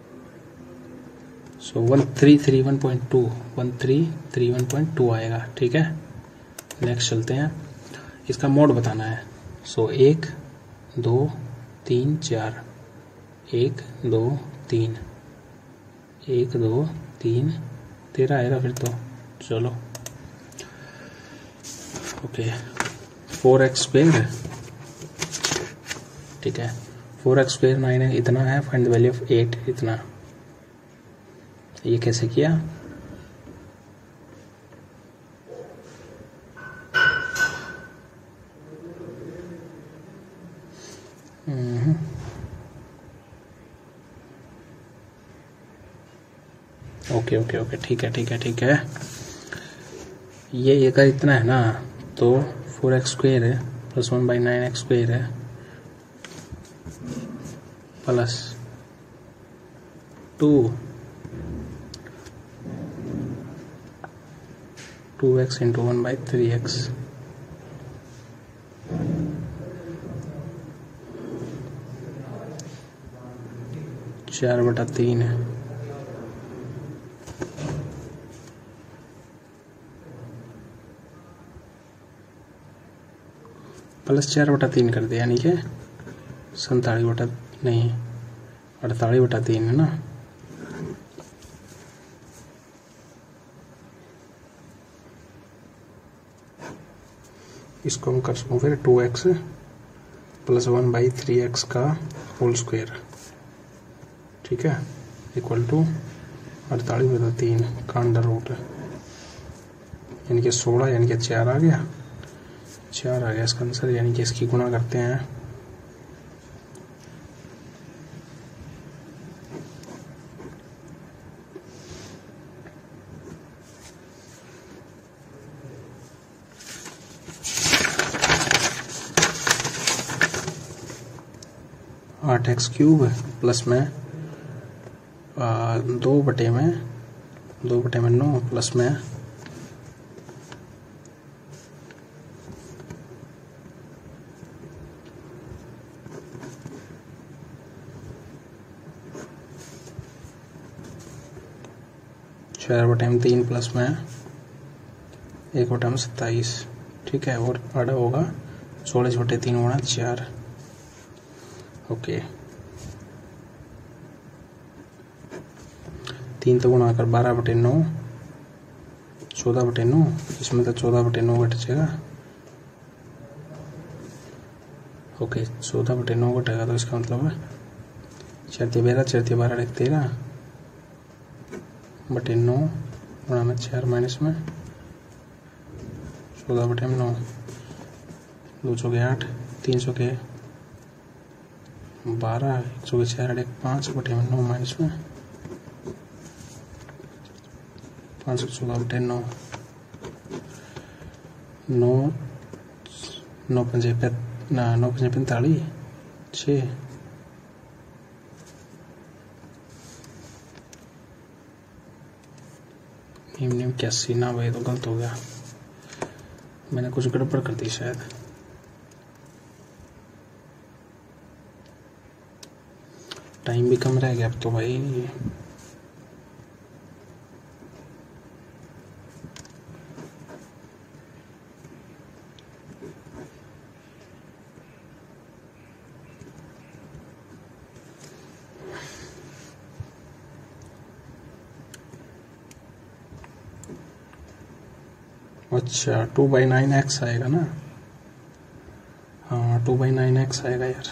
So one three three one point two one three three one point two आएगा, ठीक है। नेक्स्ट चलते हैं, इसका मोड बताना है। सो एक दो तीन चार, एक दो तीन, एक दो तीन तेरह आएगा फिर तो, चलो ओके। फोर एक्स स्क्वेयर, ठीक है। फोर एक्स स्क्वेयर नाइन है, इतना है। Find the value of eight, इतना। ये कैसे किया? ओके ओके ओके ठीक है ठीक है ठीक है। ये अगर इतना है ना तो फोर एक्स स्क्वेयर है plus one by nine x square है plus two two x into one by three x चार बटा तीन है प्लस चार बटा तीन कर दिया यानी कि सैंतालीस बटा नहीं अड़तालीस बटा तीन है ना। इसको हम कर सकूँ फिर two x plus one by three x का होल स्क्वायर, ठीक है, इक्वल टू अड़तालीस बटा तीन का अंडर रूट यानी कि सोलह यानी कि चार आ गया चार आ गया इसका आंसर, यानी कि इसकी गुणा करते हैं आठ एक्स क्यूब प्लस में आ, दो बटे में दो बटे में नौ प्लस में चार बटे में तीन प्लस में एक बटे में सत्ताईस। ठीक है, और आधा होगा चौलीस बटे तीन गुणा चार। ओके, तीन तो गुणा कर बारह बटे नौ, चौदह बटे नौ, इसमें तो चौदह बटे नौ घट जाएगा। ओके, चौदह बटे नौ घटेगा तो इसका मतलब है चार बारह, चार बारह एक तेरह बटे नौ गुणा में चार माइनस में चौदह बटे में नौ, दो सौ के आठ, तीन सौ के बारह, एक सौ के चार, एक पाँच बटे में नौ माइनस में पाँच सौ चौदह बटे नौ, नौ नौ पंजे ना नौ पंजे पैंतालीस, छः निम निम इक्यासी ना भाई, तो गलत हो गया, मैंने कुछ गड़बड़ कर दी शायद। टाइम भी कम रह गया अब तो भाई। अच्छा, टू बाई नाइन एक्स आएगा ना? हाँ, टू बाई नाइन एक्स आएगा यार।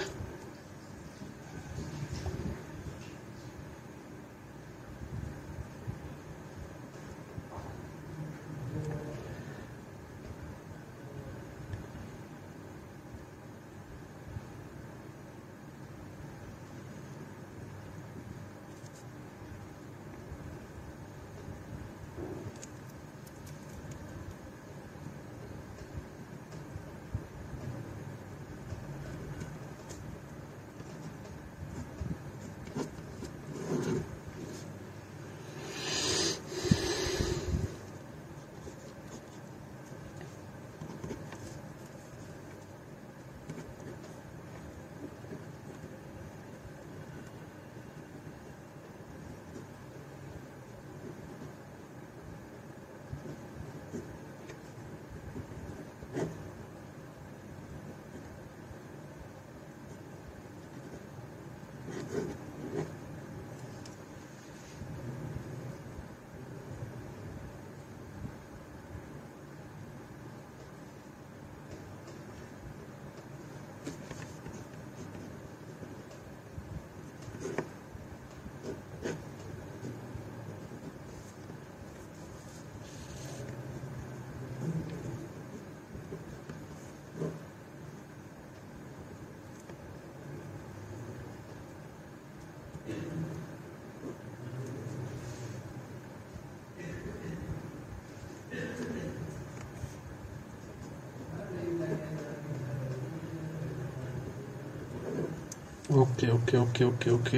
Okay okay okay okay okay,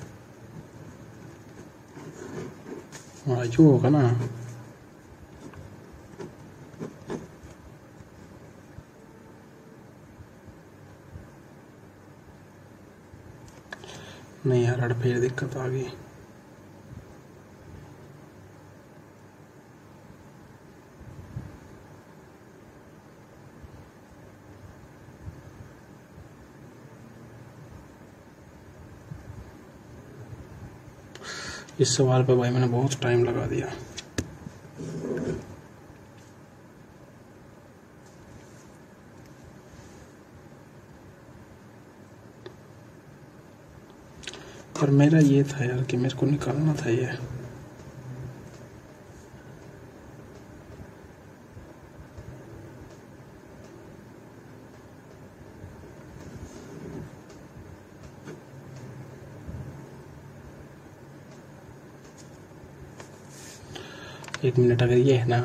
हाँ यू होगा ना? नहीं यार, अड़ फिर दिक्कत आ गई। इस सवाल पे भाई मैंने बहुत टाइम लगा दिया। पर मेरा ये था यार कि मेरे को निकालना था ये। एक मिनट, अगर ये है ना,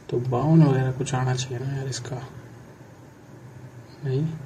तो बावन वगैरह कुछ आना चाहिए ना यार इसका, नहीं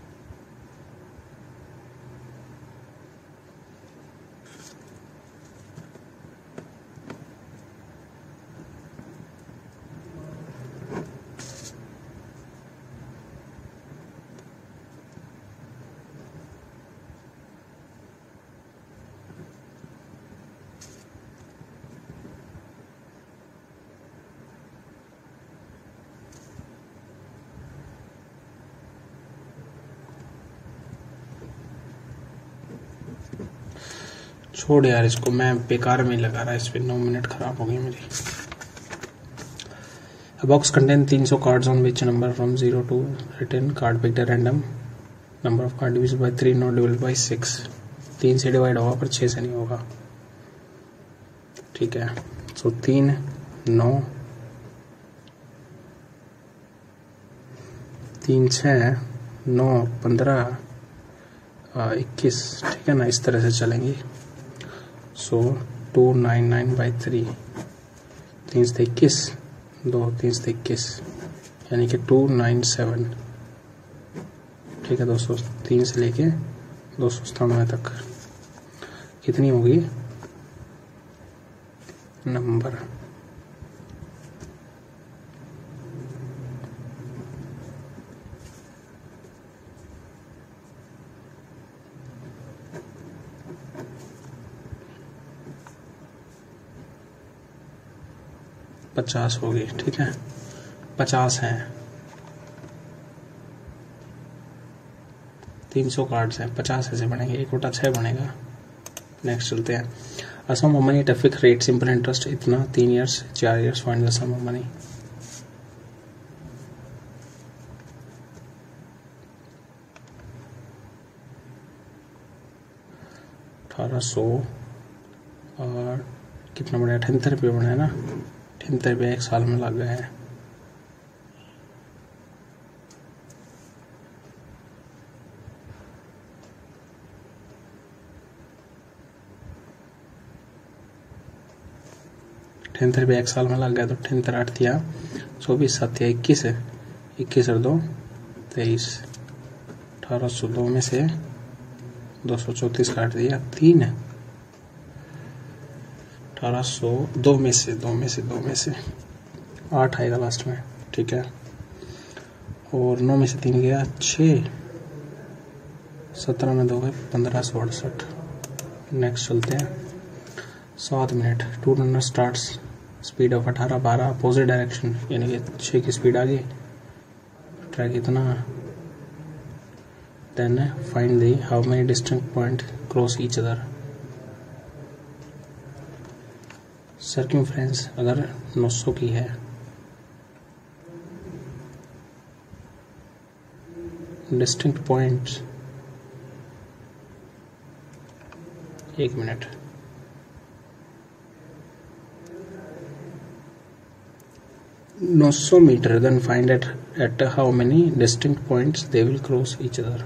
छोड़ यार इसको, मैं बेकार में लगा रहा, इस पे नौ मिनट खराब हो गई मेरी। A box contains तीन सौ cards on which number from zero to written card picked at random number of card divided by three not divided by six। तीन से डिवाइड होगा पर छः से नहीं होगा, ठीक है। सो so, तीन नौ तीन छः नौ पंद्रह इक्कीस, ठीक है ना, इस तरह से चलेंगी। So two nine nine by three, तीन से इक्कीस, दो तीन से इक्कीस, यानी कि टू नाइन सेवन, ठीक है। दो सौ तीन से लेके दो सौ सतानवे तक कितनी होगी नंबर? पचास होगी, ठीक है। पचास हैं, तीन सौ कार्ड्स हैं, पचास ऐसे बनेंगे, एक बटा छः बनेगा। नेक्स्ट चलते हैं। A sum of money at a fixed rate simple interest इतना, तीन इयर्स चार years, find the sum of money. अठारह सौ और कितना बने, अठहत्तर रुपये बने ना, अठहत्तर रुपये एक साल में लग गए हैं। अठहत्तर रुपये एक साल में लग गया, तो अठहत्तर आठ दिया चौबीस, सात दिया इक्कीस है, इक्कीस और दो तेईस, अठारह सौ दो में से दो सौ चौंतीस काट दिया, तीन है, अठारह सौ दो में से दो में से दो में से आठ आएगा लास्ट में, ठीक है। और नौ में से तीन गया छः, सत्रह में दो गए पंद्रह सौ अड़सठ। नेक्स्ट चलते हैं। सात minute, two runner starts speed of अठारह बारह अपोजिट डायरेक्शन, यानी कि छः की स्पीड आगे, ट्रैक इतना। Then find the how many distinct point cross each other. Circumference अगर नौ सौ की है, डिस्टिंक्ट पॉइंट्स, एक मिनट, नौ सौ metre, then find at at how many distinct points they will cross each other.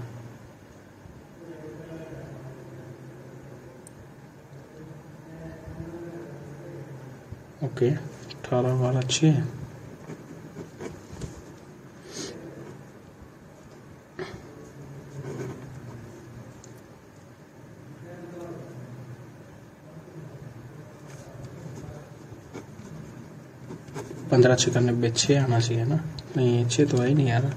Okay, अठारह बारह छः, पंद्रह छः नब्बे, छः आना चाहिए ना, नहीं छः तो है ही नहीं यार।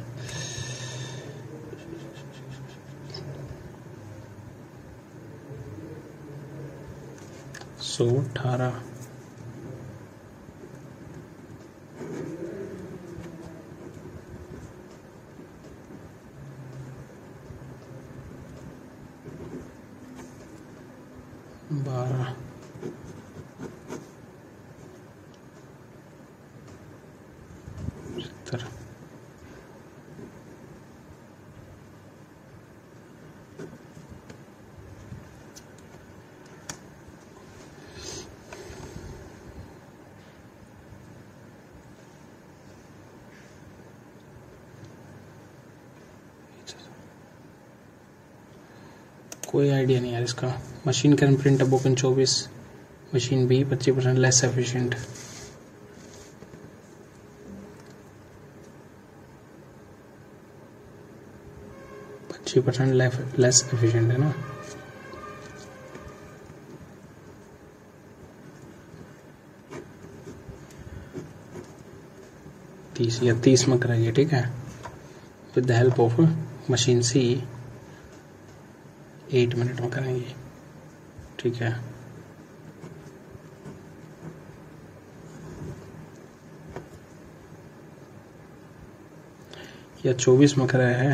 सौ अठारह, बारह, सत्तर, कोई आइडिया नहीं यार इसका। Machine can print a book in चौबीस, मशीन बी पच्चीस percent less efficient. Three percent less efficient है ना। तीस या तीस में कराइए, ठीक है। With the help of machine C eight minute में करेंगे, ठीक है। या चौबीस में कराया है,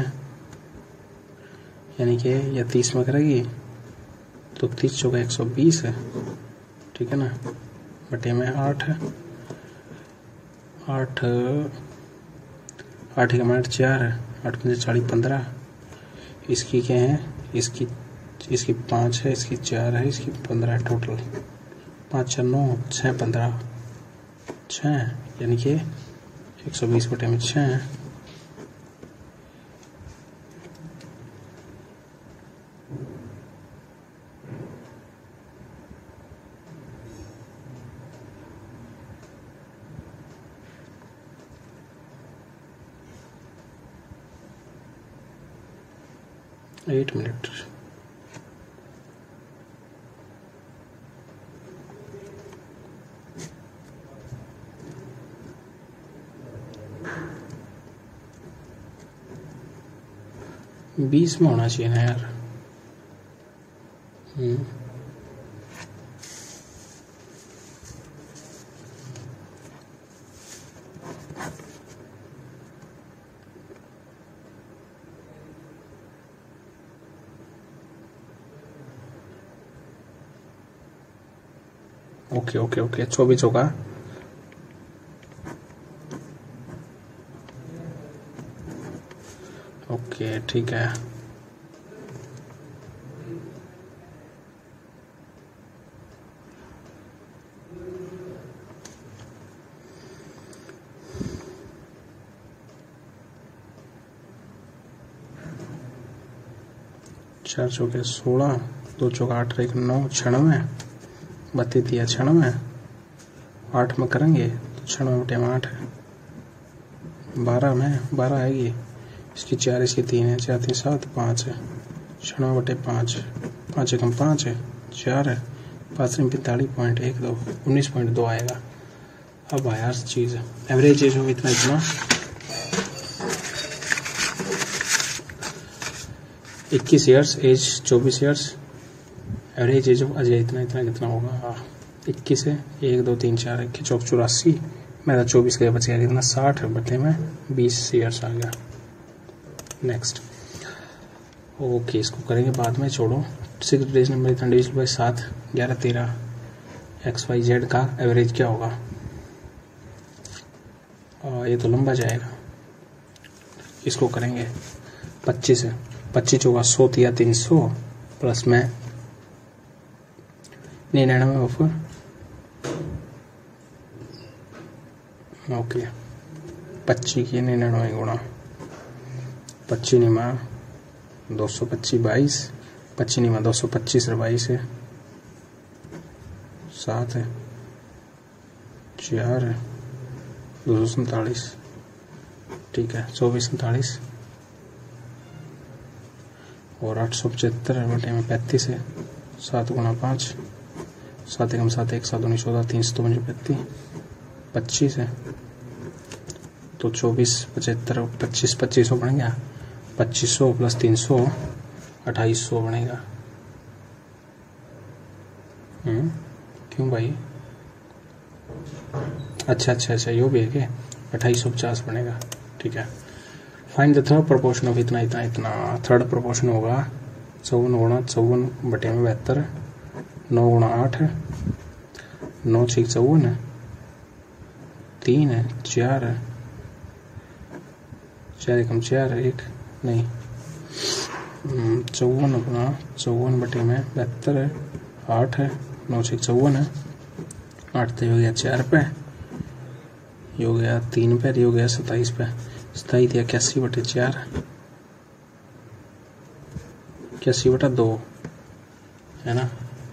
यानी कि या तीस में करेगी तो तीस चौका एक सौ बीस है, ठीक है ना। बटे में आठ है, आठ आठ का मिनट चार है, आठ पंजे चालीस पंद्रह। इसकी क्या है, इसकी इसकी पाँच है, इसकी चार है, इसकी पंद्रह है टोटल। पाँच चार नौ, छः पंद्रह, छः यानी कि एक सौ बीस बटे में छः है। Eight minute. बीस में होना चाहिए ना यार। हम्म ओके ओके ओके चौबीस होगा। ओके ठीक है। चार चौके सोलह, दो चौका आठ, एक नौ, छियानवे, बत्तीस दिया छियानवे। आठ में करेंगे तो छियानवे बटे में आठ है, बारह में बारह आएगी। इसकी चार, इसकी तीन है, चार तीन सात, पाँच है, छियानवे बटे पाँच, पाँच एकम पाँच है, चार है, पाँच में पैंतालीस पॉइंट एक दो, उन्नीस पॉइंट दो आएगा। अब आया चीज़ एवरेज एज हो इतना इतना इक्कीस ईयर्स, एज चौबीस years, average age of Ajay इतना इतना कितना होगा, इक्कीस है, एक दो तीन चार, इक्कीस चौक चौरासी, मेरा चौबीस का बच गया कितना, साठ बटे में बीस ईयर्स आ गया। नेक्स्ट ओके, इसको करेंगे बाद में, छोड़ो। सिक्स डेज नंबर इतना डिविजन बाई सात, ग्यारह तेरह, एक्स वाई जेड का एवरेज क्या होगा। और ये तो लंबा जाएगा, इसको करेंगे पच्चीस है, पच्चीस चौका सौ या तीन सौ प्लस में निन्यानवे ऑफर। ओके पच्चीस की निन्यानवे गुणा पच्चीस निमा दो सौ पच्चीस बाईस, पच्चीस निमा दो सौ पच्चीस है, बाईस है, सात है, चार है, दो सौ सैंतालीस, ठीक है, चौबीस सैंतालीस और आठ सौ पचहत्तर बटे में पैंतीस है, सात गुणा पाँच, सात एकम सात, एक सात उन्नीस चौदह, तीन सौ पंजे पैंतीस, पच्चीस है तो चौबीस पचहत्तर पच्चीस पच्चीस सौ बन गया, पच्चीस सौ प्लस तीन सौ अट्ठाईस सौ बनेगा। हम्म क्यों भाई, अच्छा अच्छा अच्छा यो भी है कि अट्ठाईस सौ पचास बनेगा, ठीक है। Find the third proportion of इतना इतना इतना। थर्ड प्रोपोर्शन होगा चौवन गुणा चौवन बटे में बहत्तर, नौ गुणा आठ है, नौ छः चौवन है, तीन है, चार है, चार एकम चार है, एक नहीं, चौवन गुणा चौवन बटे में बहत्तर है, आठ है, नौ छः चौवन है, आठ तो हो गया चार पे, ये हो गया तीन पे, ये हो गया सत्ताईस पे, सताईस दिया इक्यासी बटे चार, इक्यासी बटा दो है ना,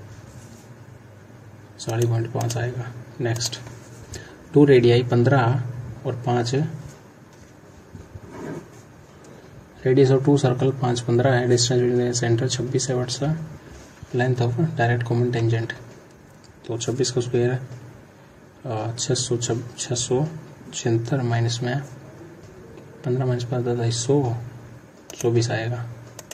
साढ़े पॉइंट पाँच आएगा। नेक्स्ट टू रेडियाई पंद्रह और पाँच रेडियस ऑफ टू सर्कल पाँच पंद्रह है, डिस्टेंस बिटवीन सेंटर छब्बीस है, what's the length of direct common tangent. तो छब्बीस का स्क्वायर है छः सौ छः सौ छिहत्तर माइनस में पंद्रह माइनस पर दादा सौ चौबीस आएगा।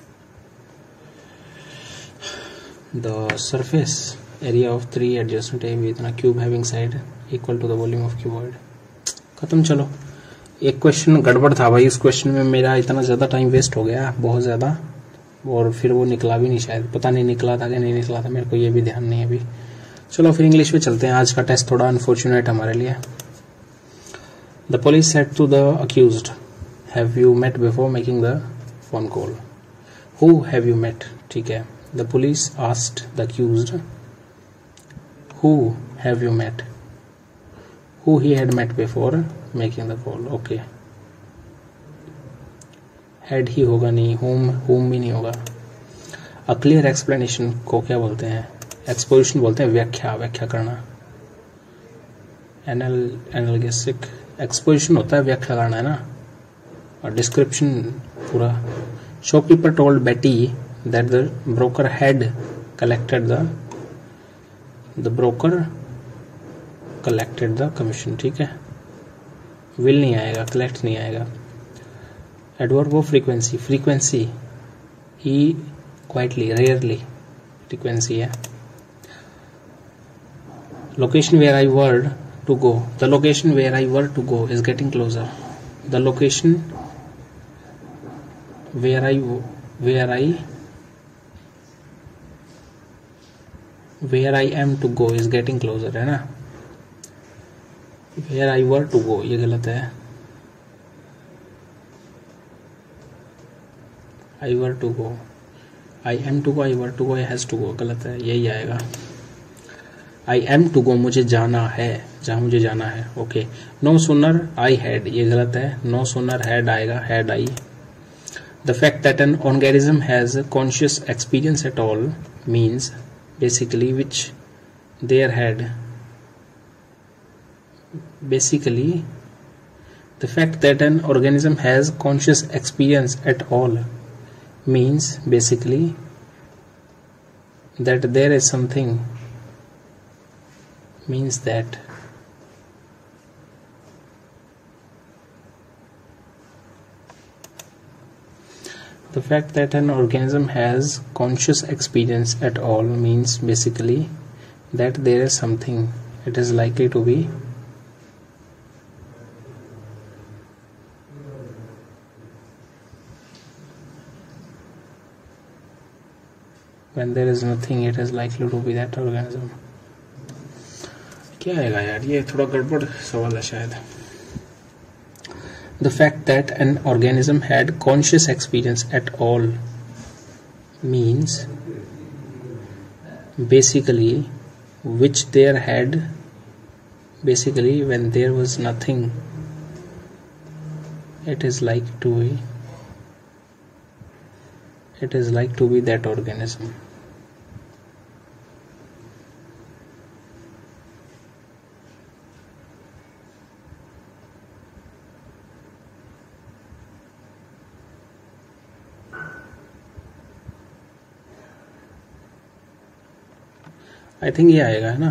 The surface area of three adjacent a with a cube having side equal to the volume of cuboid. खत्म। चलो, एक क्वेश्चन गड़बड़ था भाई, इस क्वेश्चन में मेरा इतना ज़्यादा टाइम वेस्ट हो गया, बहुत ज़्यादा, और फिर वो निकला भी नहीं, शायद पता नहीं निकला था कि नहीं निकला था, मेरे को ये भी ध्यान नहीं है अभी। चलो फिर इंग्लिश में चलते हैं, आज का टेस्ट थोड़ा अनफॉर्चुनेट हमारे लिए। The police said to the accused, have you met before making the phone call. Who have you met, ठीक है। The police asked the accused, who have you met, who he had met before making the call, okay। had ही होगा नहीं, whom whom भी नहीं होगा। a clear explanation को क्या बोलते हैं, exposition बोलते हैं, व्याख्या व्याख्या करना। एनल एनालिसिक एक्सपोजिशन होता है, व्याख्या करना है ना, और डिस्क्रिप्शन पूरा। Shopkeeper told Betty that the broker had collected the the broker collected the commission, ठीक है। विल नहीं आएगा, कलेक्ट नहीं आएगा। एडवर्ब ऑफ फ्रीक्वेंसी, फ्रीक्वेंसी ही क्वाइटली रेयरली फ्रीक्वेंसी है। Location where I were to go, the location where I were to go is getting closer. The location where I where I where I am to go is getting closer, है ना। Where I were to गो ये गलत है, I were to go, I am to go, I were to go, I has to go गलत है, यही आएगा। आई am to गो मुझे जाना है, जहां मुझे जाना है, okay. No sooner I had ये गलत है, नो सुनर हैड आएगा, had I. The fact that an organism has conscious experience at all means basically which there had basically the fact that an organism has conscious experience at all means basically that there is something means that the fact that an organism has conscious experience at all means basically that there is something it is likely to be when there is nothing it is likely to be that organism। क्या आएगा यार, ये थोड़ा गड़बड़ सवाल है शायद। The fact that an organism had conscious experience at all means basically which there had basically when there was nothing it is like to be it is like to be that organism। I think ये आएगा, है ना।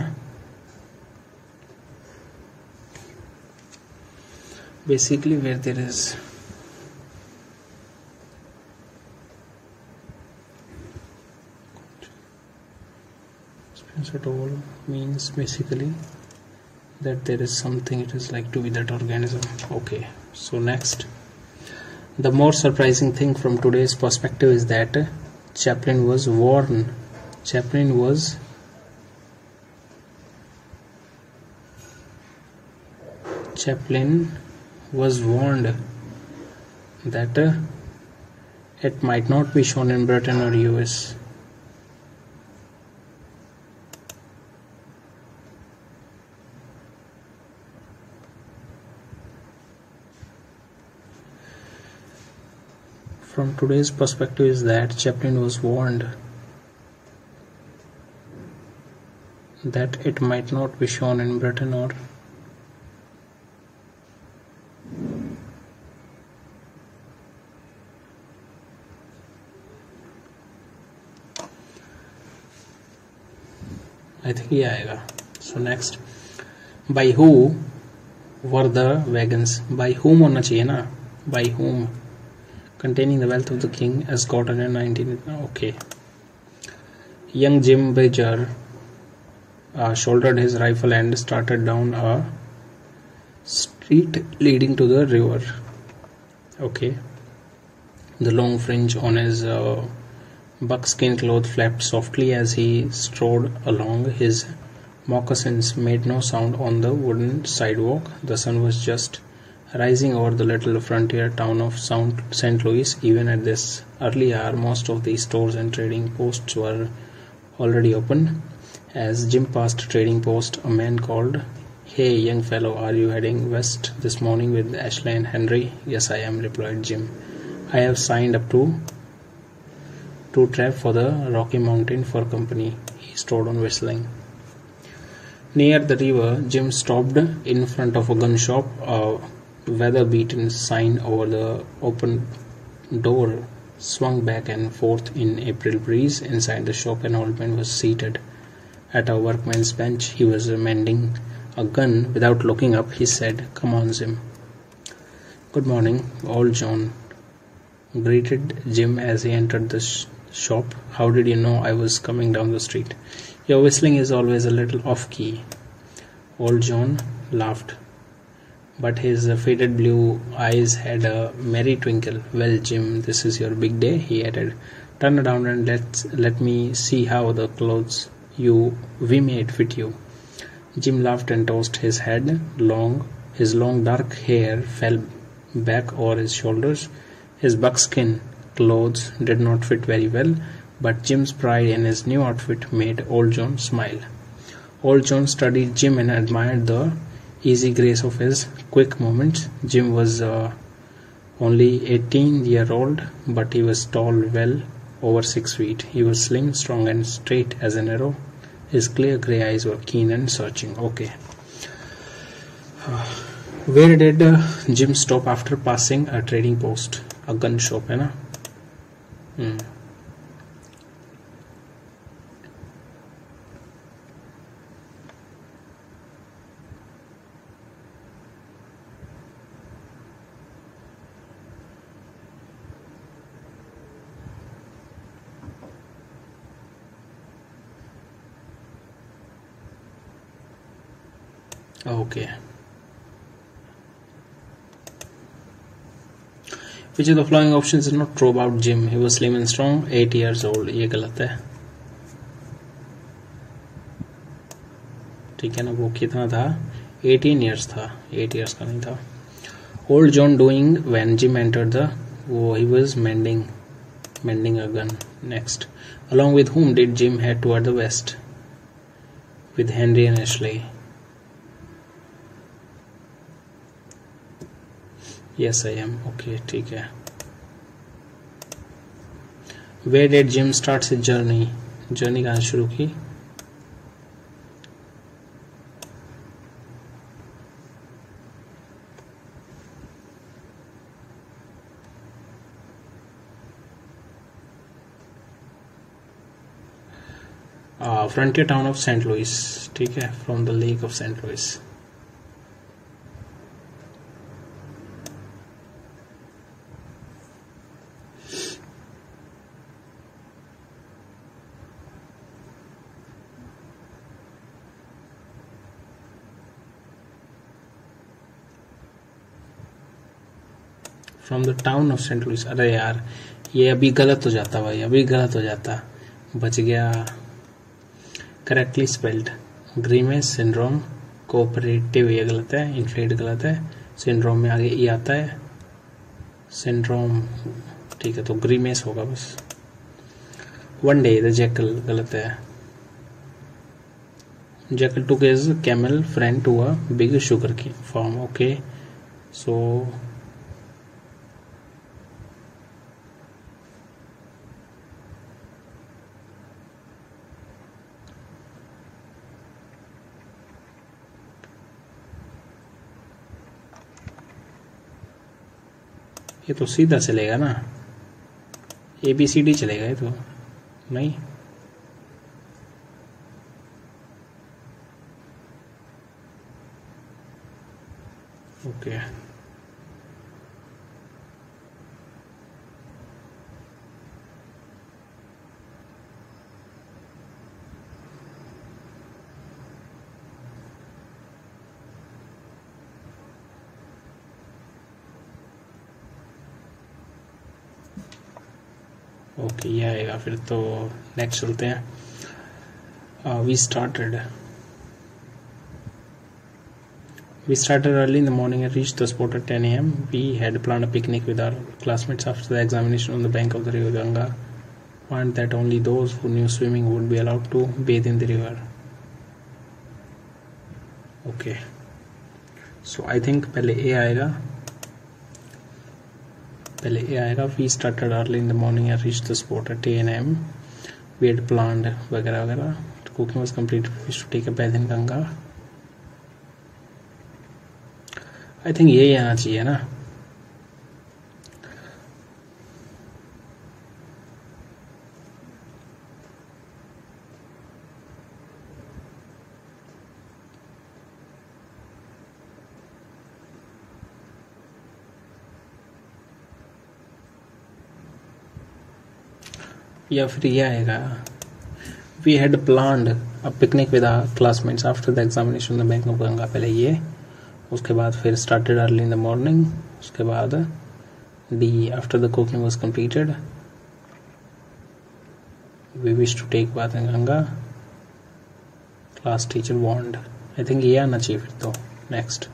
Basically where there is at all means basically that there is something it is like to be that organism, okay। So next, the more surprising thing from today's perspective is that Chaplin was warned Chaplin was Chaplin was warned that uh, it might not be shown in Britain or U S from today's perspective is that Chaplin was warned that it might not be shown in Britain or I think ये आएगा. So next, by who were the wagons. By whom होना चाहिए ना, by whom. Containing the wealth of the king as got in nineteen. Okay. Young Jim Badger uh, shouldered his rifle and started down a street leading to the river. Okay. The long fringe on his uh, buckskin cloth flapped softly as he strode along. His moccasins made no sound on the wooden sidewalk. The sun was just rising over the little frontier town of Saint Louis. Even at this early hour, most of the stores and trading posts were already open. As Jim passed a trading post, a man called, "Hey, young fellow, are you heading west this morning with Ashley and Henry?" "Yes, I am," replied Jim. "I have signed up to to trap for the Rocky Mountain for company." He strode on whistling. Near the river, Jim stopped in front of a gun shop. A weather-beaten sign over the open door swung back and forth in April breeze. Inside the shop, an old man was seated at a workman's bench. He was mending a gun. Without looking up, he said, "Come on, Jim." "Good morning, old John," greeted Jim as he entered the sh- shop. "How did you know I was coming down the street?" "Your whistling is always a little off-key." Old John laughed, but his faded blue eyes had a merry twinkle. "Well, Jim, this is your big day," he added. "Turn around and let let me see how the clothes you we made fit you." Jim laughed and tossed his head. Long, his long dark hair fell back over his shoulders. His buckskin clothes did not fit very well, but Jim's pride in his new outfit made old John smile. Old John studied Jim and admired the easy grace of his quick movements. Jim was uh, only eighteen year old, but he was tall, well over six feet. He was slim, strong, and straight as an arrow. His clear grey eyes were keen and searching. Okay. Uh, where did uh, Jim stop after passing a trading post? A gun shop, है ना? Hmm. Okay. Which of the following options is not true about Jim? He was slim and strong, eight years old. ये गलत है. ठीक है ना, वो कितना था? eighteen years था, eight years का नहीं था. Old John doing when Jim entered the, वो he was mending, mending a gun. Next, along with whom did Jim head toward the west? With Henry and Ashley. Yes, I am. Okay, ठीक है. Where did Jim start his journey? Journey कहाँ शुरू की? uh, frontier town of Saint Louis. ठीक है, from the lake of Saint Louis. From the town of Saint Louis. अरे यार, ये अभी गलत हो जाता भाई, अभी गलत हो जाता. बच गया. Correctly spelled. Grimace syndrome. Cooperative ये गलत है. इन्फ्लेट गलत है. सिंड्रोम में आगे ई आता है. सिंड्रोम ठीक है, तो ग्रीमेस होगा बस. वन डे द जैकल गलत है. Jackal took his camel friend to a big sugar की फार्म. ओके, सो ये तो सीधा चलेगा ना, ए बी सी डी चलेगा ये तो नहीं. ओके ये आएगा फिर तो। नेक्स्ट चलते हैं। We started We started early in the morning and reached the spot at ten a m We had planned a picnic with our classmates after the examination on the bank of the river Ganga. Found that only those who knew swimming would be allowed to bathe in the river. Okay. So I think पहले A आएगा. पहले A आएगा. We started early in the morning and reached the spot at ten a m We had planned वगैरह वगैरह. Cooking was completed. We used to take a bath in Ganga. I think यही आना चाहिए ना. या फिर ये आएगा. We had planned a picnic with our classmates after the examination the bank of Ganga. पहले ये, उसके बाद फिर started early in the morning, उसके बाद डी after the cooking was completed we wish to take bath in Ganga, class teacher warned. I think ये आना चाहिए फिर तो. Next,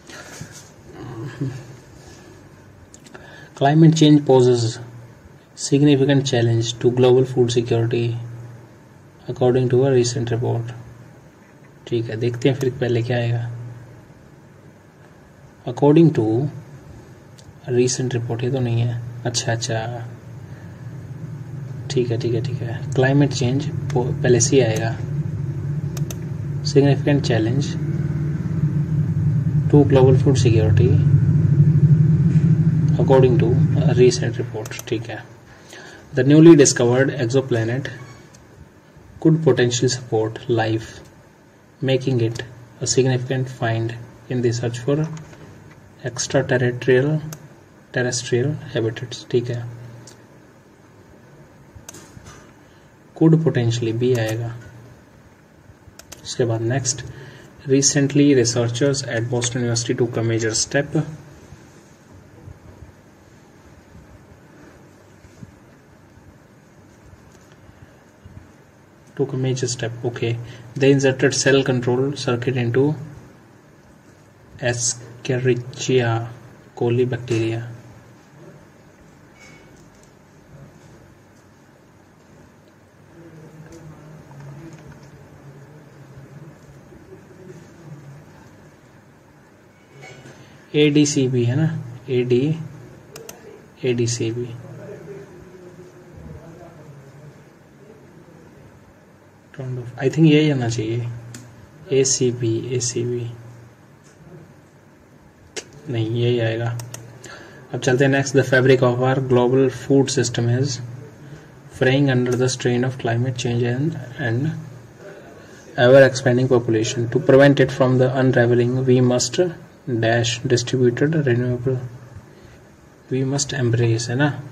climate change poses significant challenge to global food security according to a recent report. ठीक है, देखते हैं फिर पहले क्या आएगा. अकॉर्डिंग टू रिसेंट रिपोर्ट, ये तो नहीं है. अच्छा अच्छा ठीक है ठीक है ठीक है. क्लाइमेट चेंज पहले से आएगा. Significant challenge to global food security according to recent report. ठीक है. The newly discovered exoplanet could potentially support life, making it a significant find in the search for extraterrestrial terrestrial habitats. ठीक है. Could potentially भी आएगा. उसके बाद next, recently researchers at Boston University took a major step. took a major step. Okay, they inserted cell control circuit into Escherichia coli bacteria. A D C B है ना, A D A D C B. I think यही आना चाहिए. ए C B ए C B नहीं, यही आएगा. अब चलते हैं next. The fabric of our global food system is fraying under the strain of climate change and and ever expanding population. To prevent it from the unravelling we must dash distributed renewable. We must embrace है ना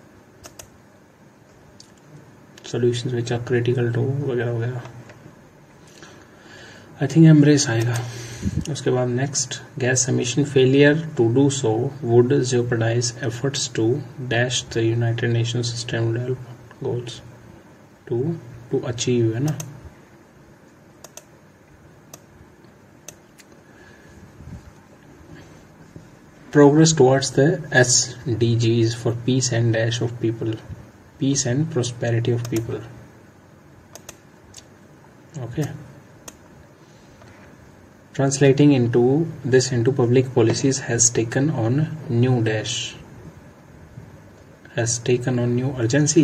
solutions which are critical to वगैरह वगैरह. I think embrace आएगा. उसके बाद next, gas emission failure to do so would jeopardize efforts to dash the United Nations Sustainable Development Goals. to to achieve है ना. Progress towards the S D Gs for peace and dash of people. Peace and prosperity of people. Okay. Translating into this into public policies has taken on new dash. Has taken on new urgency.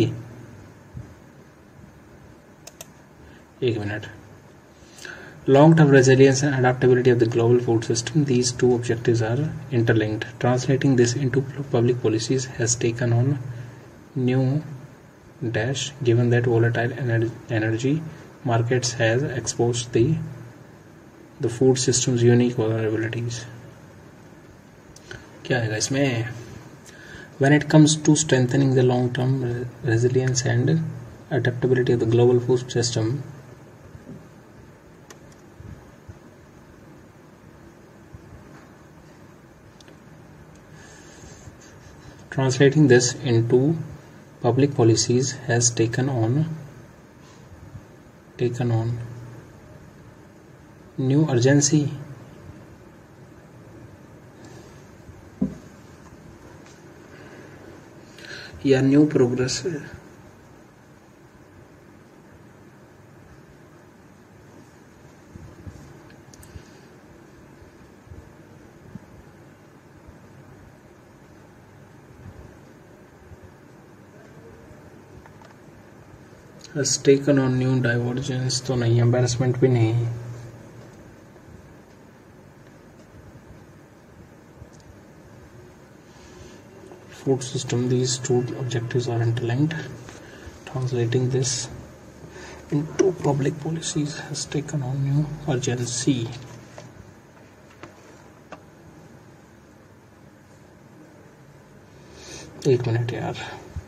एक minute. Long-term resilience and adaptability of the global food system. These two objectives are interlinked. Translating this into public policies has taken on new dash given that volatile energy markets has exposed the the food system's unique vulnerabilities. क्या आएगा इसमें? When it comes to strengthening the long-term resilience and adaptability of the global food system, translating this into public policies has taken on taken on new urgency. या new progress है? has taken on new divergence तो नहीं, embarrassment भी नहीं. Food system, these two objectives are interlinked. Translating this into public policies has taken on new urgency. एक minute यार.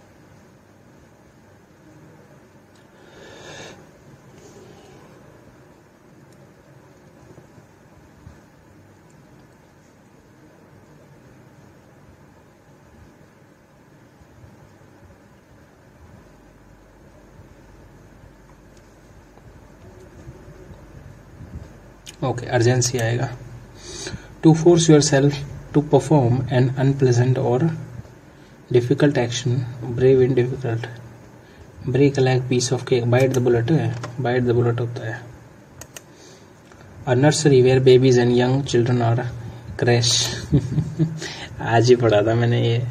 Okay, urgency आएगा. To force yourself to perform an unpleasant और difficult action, brave in difficult. Break like piece of cake, bite the bullet है, bite the bullet होता है. A nursery where babies and young children are crash. आज ही पढ़ा था मैंने ये.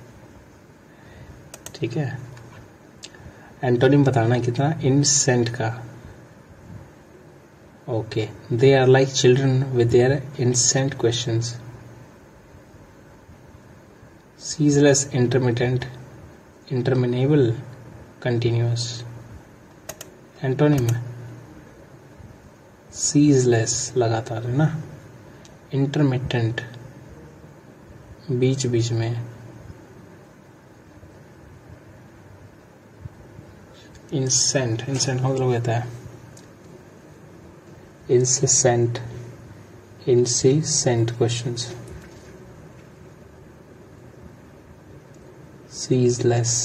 ठीक है. एंटोनिम बताना कितना, इनसेंट का. Okay, they are like children with their incessant questions. Ceaseless, intermittent, interminable, continuous. Antonym, ceaseless, लगातार है ना. Intermittent, बीच बीच में. Incessant, incessant का मतलब कहता है incessant, incessant questions. Ceaseless.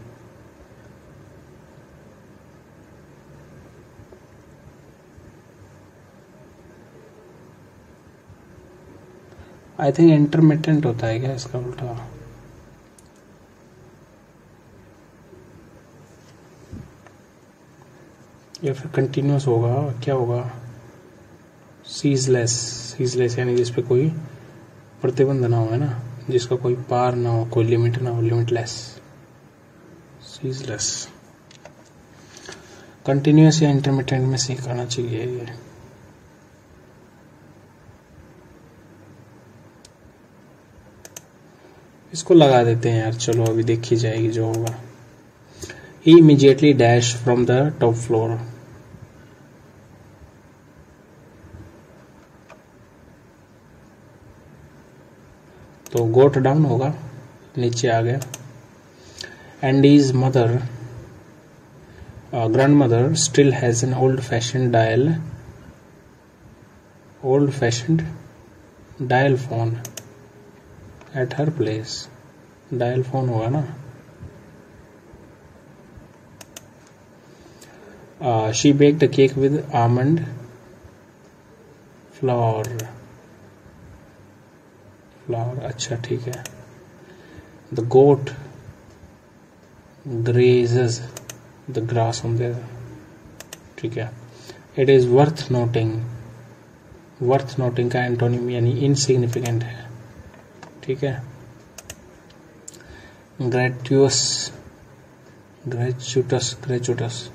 I think intermittent होता है क्या इसका उल्टा? या फिर कंटिन्यूस होगा, क्या होगा? सीजलेस, सीजलेस यानी जिस पे कोई प्रतिबंध ना हो, है ना, जिसका कोई पार ना हो, कोई लिमिट ना हो, लिमिटलेस. सीजलेस. कंटिन्यूस या इंटरमिटेंट में से करना चाहिए ये. इसको लगा देते हैं यार, चलो अभी देखी जाएगी जो होगा. He immediately dash from the top floor. तो गोट डाउन होगा, नीचे आ गया. Andy's mother, grandmother still has an old fashion dial, old fashioned dial phone at her place. Dial phone होगा ना. She baked a cake with almond flour. Flour, अच्छा ठीक है. The goat grazes the grass on there. ठीक है. It is worth noting, worth noting का antonym यानी insignificant है. ठीक है. ग्रेट्यूस, ग्रेचुटस, ग्रेचुटस,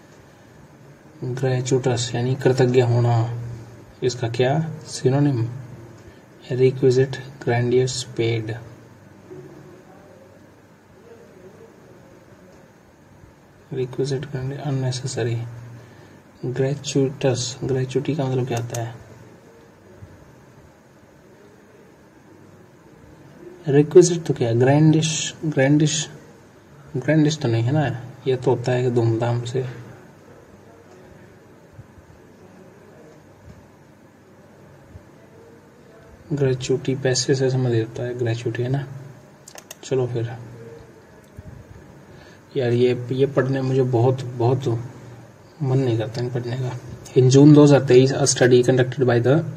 ग्रेचुटस यानी कृतज्ञ होना. इसका क्या synonym? Requisite, grandiose, paid. Requisite, grandiose, unnecessary. Gratuitous, gratuity का मतलब क्या होता है? रिक्विजिट तो क्या, ग्रैंडिश, ग्रैंडिश, ग्रैंडिश तो नहीं है ना. ये तो होता है धूमधाम से. ग्रेचुटी पैसे से समझ लेता है, ग्रेचुटी है ना. चलो फिर यार ये ये पढ़ने मुझे बहुत बहुत मन नहीं करता इन पढ़ने का. In June twenty twenty-three, a study conducted by the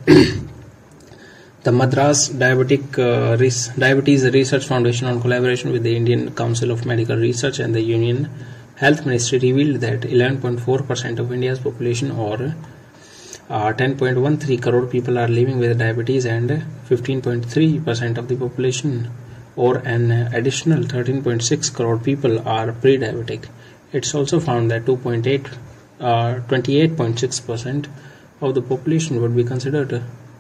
the Madras Diabetic uh, Res- Diabetes Research Foundation on collaboration with the Indian Council of Medical Research and the Union Health Ministry revealed that eleven point four percent of India's population, or uh, ten point one three crore people, are living with diabetes, and fifteen point three percent of the population, or an additional thirteen point six crore people, are pre-diabetic. It's also found that two point eight Uh, twenty-eight point six percent of the population would be considered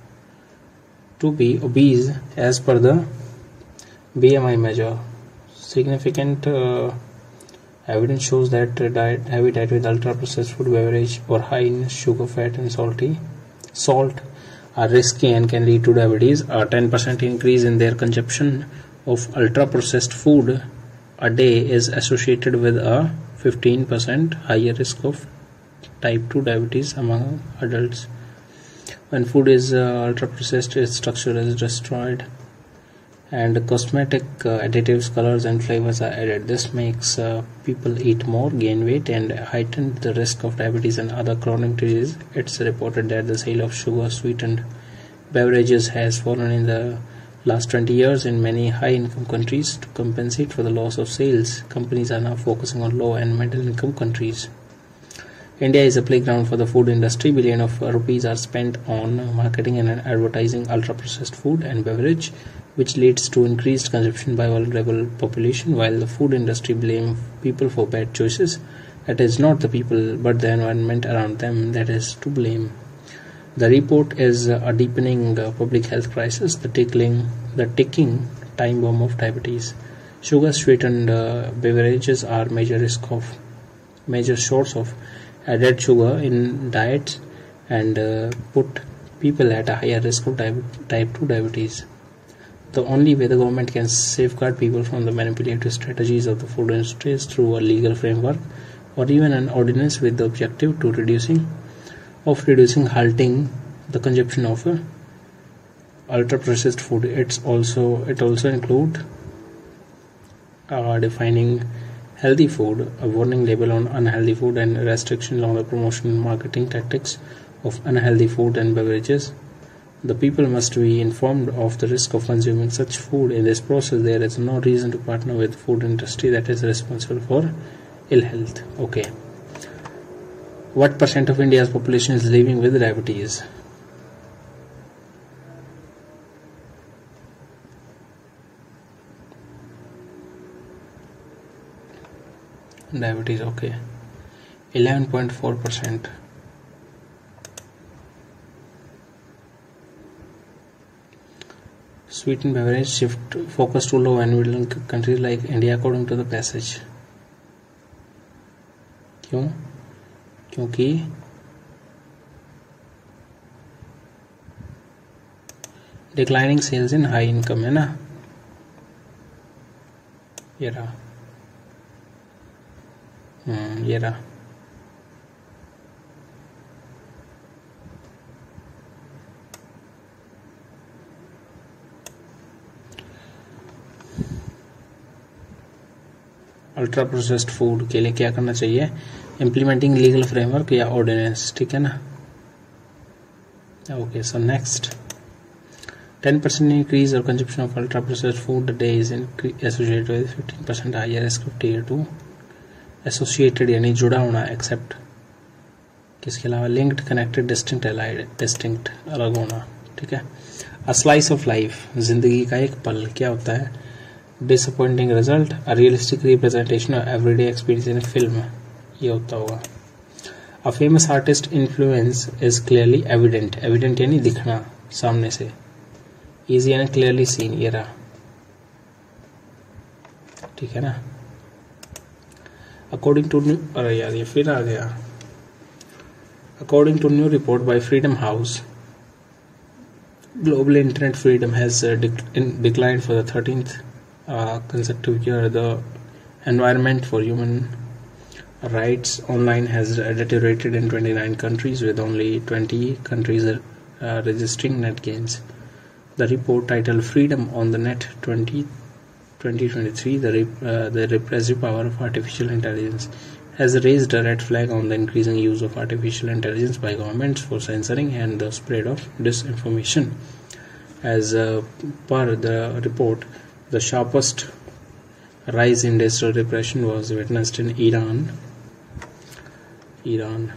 to be obese as per the B M I measure. Significant uh, evidence shows that uh, diet, heavy diet with ultra-processed food, beverage, or high in sugar, fat, and salty salt are risky and can lead to diabetes. A ten percent increase in their consumption of ultra-processed food a day is associated with a fifteen percent higher risk of type two diabetes among adults. When food is uh, ultra processed, its structure is destroyed and cosmetic uh, additives, colors and flavors are added. This makes uh, people eat more, gain weight, and heighten the risk of diabetes and other chronic diseases. It's reported that the sale of sugar sweetened beverages has fallen in the last twenty years in many high income countries. To compensate for the loss of sales, companies are now focusing on low and middle income countries. India is a playground for the food industry. Billions of rupees are spent on marketing and advertising ultra-processed food and beverage, which leads to increased consumption by vulnerable population. While the food industry blame people for bad choices, it is not the people but the environment around them that is to blame. The report is a deepening uh, public health crisis, the tickling, the ticking time bomb of diabetes. Sugar-sweetened uh, beverages are major risk of major source of added sugar in diets and uh, put people at a higher risk of type two diabetes. The only way the government can safeguard people from the manipulative strategies of the food industry is through a legal framework or even an ordinance with the objective to reducing of reducing halting the consumption of uh, ultra processed food. It's also it also include uh, defining healthy food, a warning label on unhealthy food, and restriction on the promotion and marketing tactics of unhealthy food and beverages. The people must be informed of the risk of consuming such food. In this process, there is no reason to partner with the food industry that is responsible for ill health. Okay. What percent of India's population is living with diabetes? Diabetes, okay, eleven point four percent. Sweetened beverage shift focus to low and middle income countries like India according to the passage. क्यों? क्योंकि declining sales in high income है ना, ये रहा. हम्म ये रहा. Ultra processed food के लिए क्या करना चाहिए? इम्प्लीमेंटिंग लीगल फ्रेमवर्क या ऑर्डिनेंस, ठीक है ना. Okay, so next, ten percent increase or consumption of ultra processed food a day is associated with fifteen percent higher risk of tier two. Associated यानी जुड़ा होना, एक्सेप्ट किसके अलावा, linked, connected, distinct, allied, distinct अलग होना, ठीक है. A slice of life, जिंदगी का एक पल, क्या होता है? Disappointing result, a realistic representation of everyday experience in film, ये होता होगा. A famous artist influence is clearly evident, evident यानी दिखना सामने से, इजी यानी क्लियरली सीन, ये रहा, ठीक है ना. अकॉर्डिंग टू न्यू, अरे यार ये फिर आ गया. According to new report by Freedom House, global internet freedom has uh, dec- in declined for the thirteenth uh, consecutive year. The environment for human rights online has deteriorated in twenty-nine countries, with only twenty countries uh, registering net gains. The report, titled Freedom on the Net twenty twenty twenty-three, the, rep- uh, the repressive power of artificial intelligence has raised a red flag on the increasing use of artificial intelligence by governments for censoring and the spread of disinformation. As uh, per the report, the sharpest rise in digital repression was witnessed in Iran, Iran,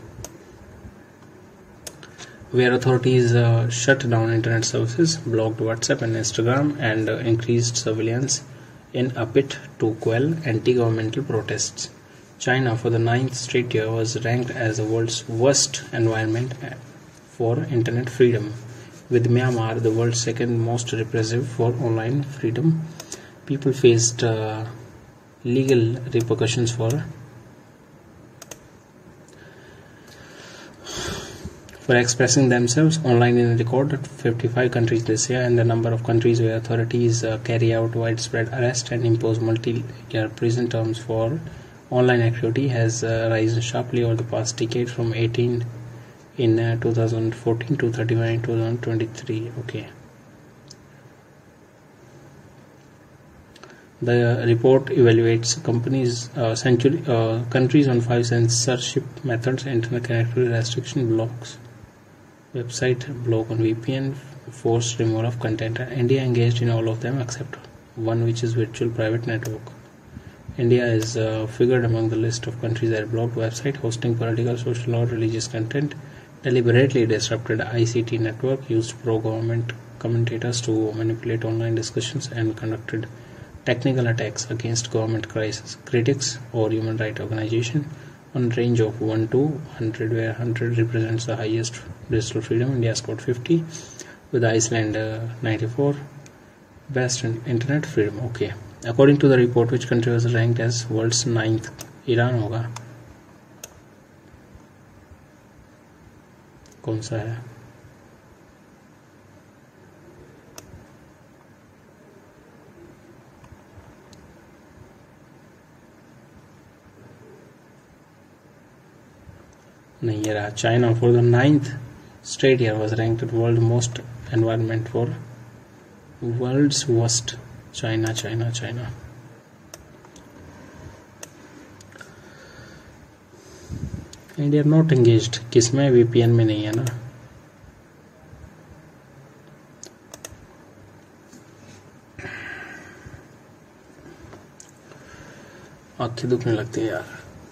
where authorities uh, shut down internet services, blocked WhatsApp and Instagram, and uh, increased surveillance in a bid to quell anti-governmental protests. China, for the ninth straight year, was ranked as the world's worst environment for internet freedom, with Myanmar the world's second most repressive for online freedom. People faced uh, legal repercussions for for expressing themselves online in a record fifty-five countries this year, and the number of countries where authorities uh, carry out widespread arrest and impose multi-year prison terms for online activity has uh, risen sharply over the past decade, from eighteen in uh, two thousand fourteen to thirty-one in two thousand twenty-three. Okay. The report evaluates companies, uh, century, uh, countries on five censorship methods: internet connectivity restriction, blocks, website block on V P N, forced removal of content. India engaged in all of them except one, which is virtual private network. India is uh, figured among the list of countries that blocked website hosting political, social, or religious content, deliberately disrupted I C T network, used pro-government commentators to manipulate online discussions, and conducted technical attacks against government crisis critics or human rights organizations on a range of one to one hundred, where one hundred represents the highest digital freedom. India scored fifty, with Iceland uh, ninety-four, best in internet freedom. Okay. According to the report, which country was ranked as world's ninth? Iran होगा. कौन सा है? नहीं, ये रहा. China for the ninth straight year was ranked at world most environment for world's worst. China, China, China. India not engaged. किसमें? V P N में नहीं है ना. आँखें दुखने लगती है यार.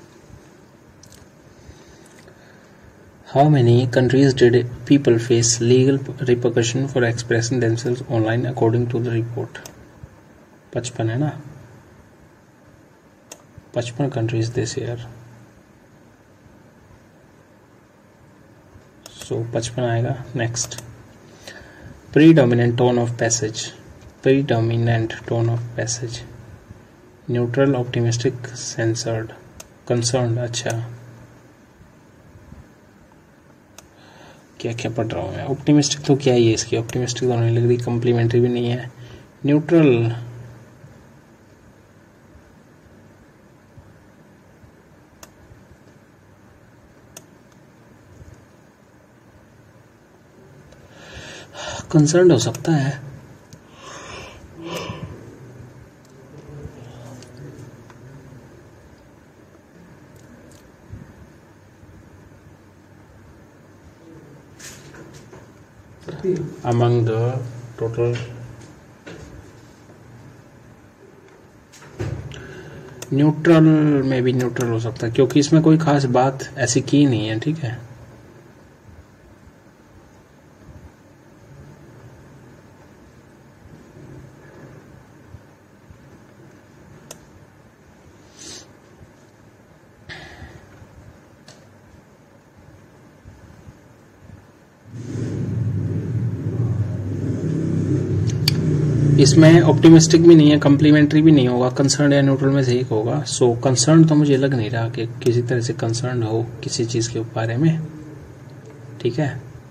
How many countries did people face legal repercussion for expressing themselves online according to the report? पचपन है ना. पचपन countries this year. So पचपन आएगा. Next. Predominant tone of passage. Predominant tone of passage. Neutral, optimistic, censored, concerned. अच्छा, क्या क्या पढ़ रहा हूँ मैं. ऑप्टिमिस्टिक तो क्या ही है इसकी. ऑप्टिमिस्टिक तो नहीं लग रही. कम्प्लीमेंट्री भी नहीं है. न्यूट्रल, कंसर्न हो सकता है. among the total न्यूट्रल में भी न्यूट्रल हो सकता है, क्योंकि इसमें कोई खास बात ऐसी की नहीं है. ठीक है. इसमें ऑप्टिमिस्टिक भी नहीं है, कम्प्लीमेंट्री भी नहीं होगा. कंसर्न या न्यूट्रल में से एक होगा. सो कंसर्न तो मुझे लग नहीं रहा कि किसी तरह से कंसर्न हो किसी चीज के बारे में. ठीक है.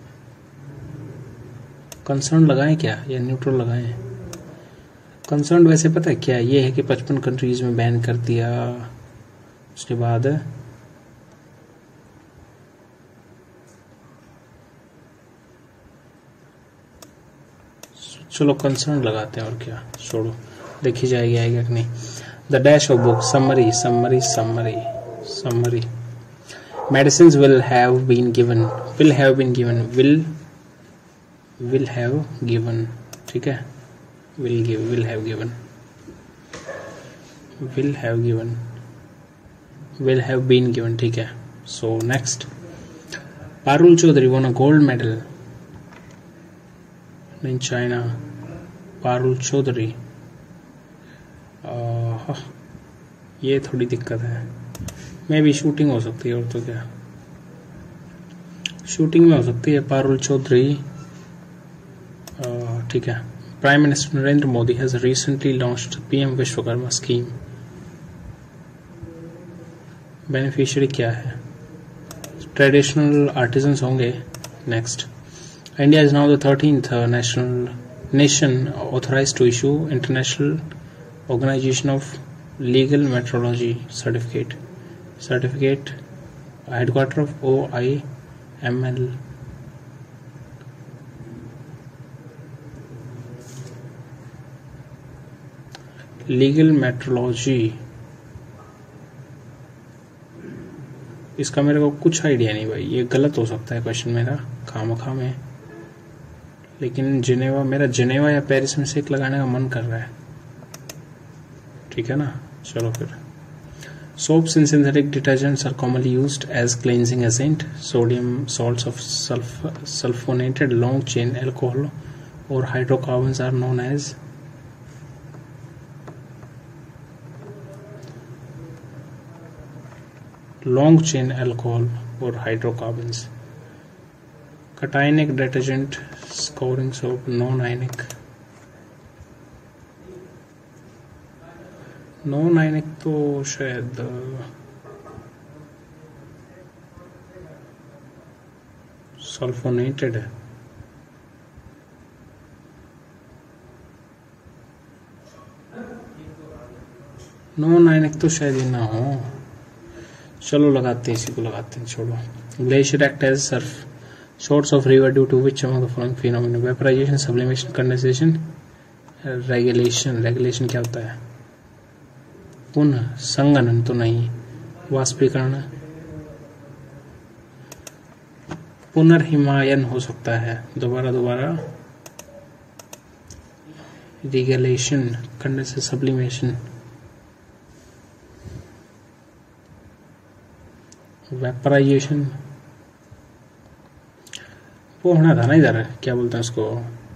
कंसर्न लगाएं क्या या न्यूट्रल लगाएं? कंसर्न वैसे पता है क्या, ये है कि पचपन कंट्रीज में बैन कर दिया. उसके बाद चलो कंसर्न लगाते हैं. और क्या, छोड़ो. देखी जाएगी, आएगा कि नहीं। The dash of book, summary summary summary summary. Medicine will have been given, will have been given, will will have given, ठीक है, will give, will have given, will have given, will have been given, ठीक है। So next, Parul Chaudhary won a gold medal in China. Parul Chaudhary, ये थोड़ी दिक्कत है, मे भी shooting हो सकती है, और तो क्या शूटिंग में हो सकती है। पारुल चौधरी, ठीक है। Prime minister Narendra Modi has recently launched PM Vishwakarma scheme. Beneficiary क्या है? ट्रेडिशनल आर्टिजन्स होंगे। Next, India is now the thirteenth national nation authorised to issue international organisation of legal metrology certificate. Certificate headquarter of O I M L. Legal metrology, इसका मेरे को कुछ idea नहीं भाई, ये गलत हो सकता है क्वेश्चन मेरा खामखा में, लेकिन जिनेवा, मेरा जिनेवा या पेरिस में से एक लगाने का मन कर रहा है, ठीक है ना। चलो फिर, soaps in synthetic detergents are commonly used as cleansing agent. Sodium salts of sulfonated long chain alcohol or hydrocarbons are known as long chain alcohol or hydrocarbons. Cationic detergent, scouring soap, non-ionic. Non-ionic तो शायद sulphonated है। Non ionic तो शायद ये ना हो। चलो लगाते हैं, इसी को लगाते हैं, छोड़ो। Glacier act as surf shorts of river due to which among the following phenomena? Vaporization, sublimation, condensation, regulation. Regulation क्या होता है? पुनः संघनन तो नहीं, वाष्पीकरण, पुनर्हिमायन हो सकता है, दोबारा दोबारा, रेगुलेशन, कंडेंसेशन, सब्लिमेशन, वेपराइजेशन, वो होना था ना इधर, क्या बोलते हैं उसको,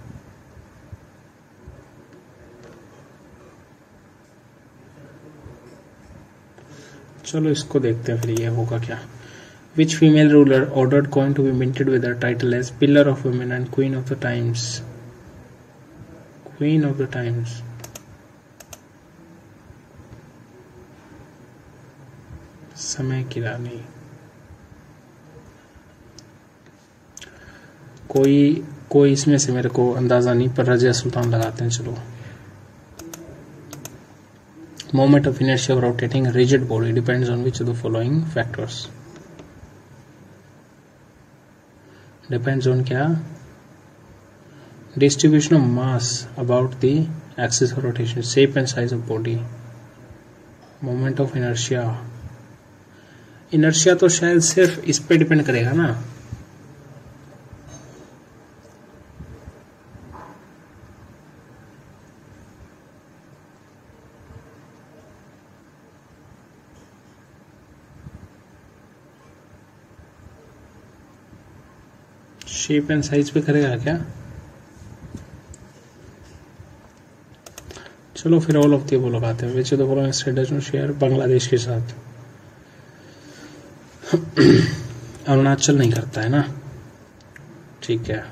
चलो इसको देखते हैं फिर ये होगा क्या। Which female ruler ordered coin to be minted with her title as Pillar of Women and Queen of the Times? Queen of the Times. समय की रानी। कोई कोई इसमें से मेरे को अंदाजा नहीं, पर रजिया सुल्तान लगाते हैं। चलो, moment of inertia of rotating a rigid body depends on which of the following factors? Depends on क्या? Distribution of mass about the axis of rotation, shape and size of body, moment of inertia. inertia तो शायद सिर्फ इस पे depend करेगा ना, shape and size पे करेगा क्या? चलो फिर ऑल ऑफ द अबव लगाते हैं। Which of the following state does not share Bangladesh के साथ? अरुणाचल नहीं करता है ना, ठीक है।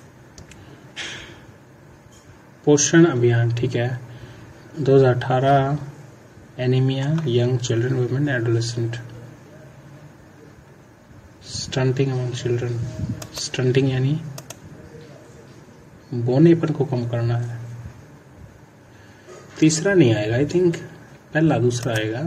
पोषण अभियान, ठीक है। दो हज़ार अठारह anaemia, young children, women, adolescent. Stunting among children, stunting यानी बोनेपन को कम करना है। तीसरा नहीं आएगा, आई थिंक पहला दूसरा आएगा,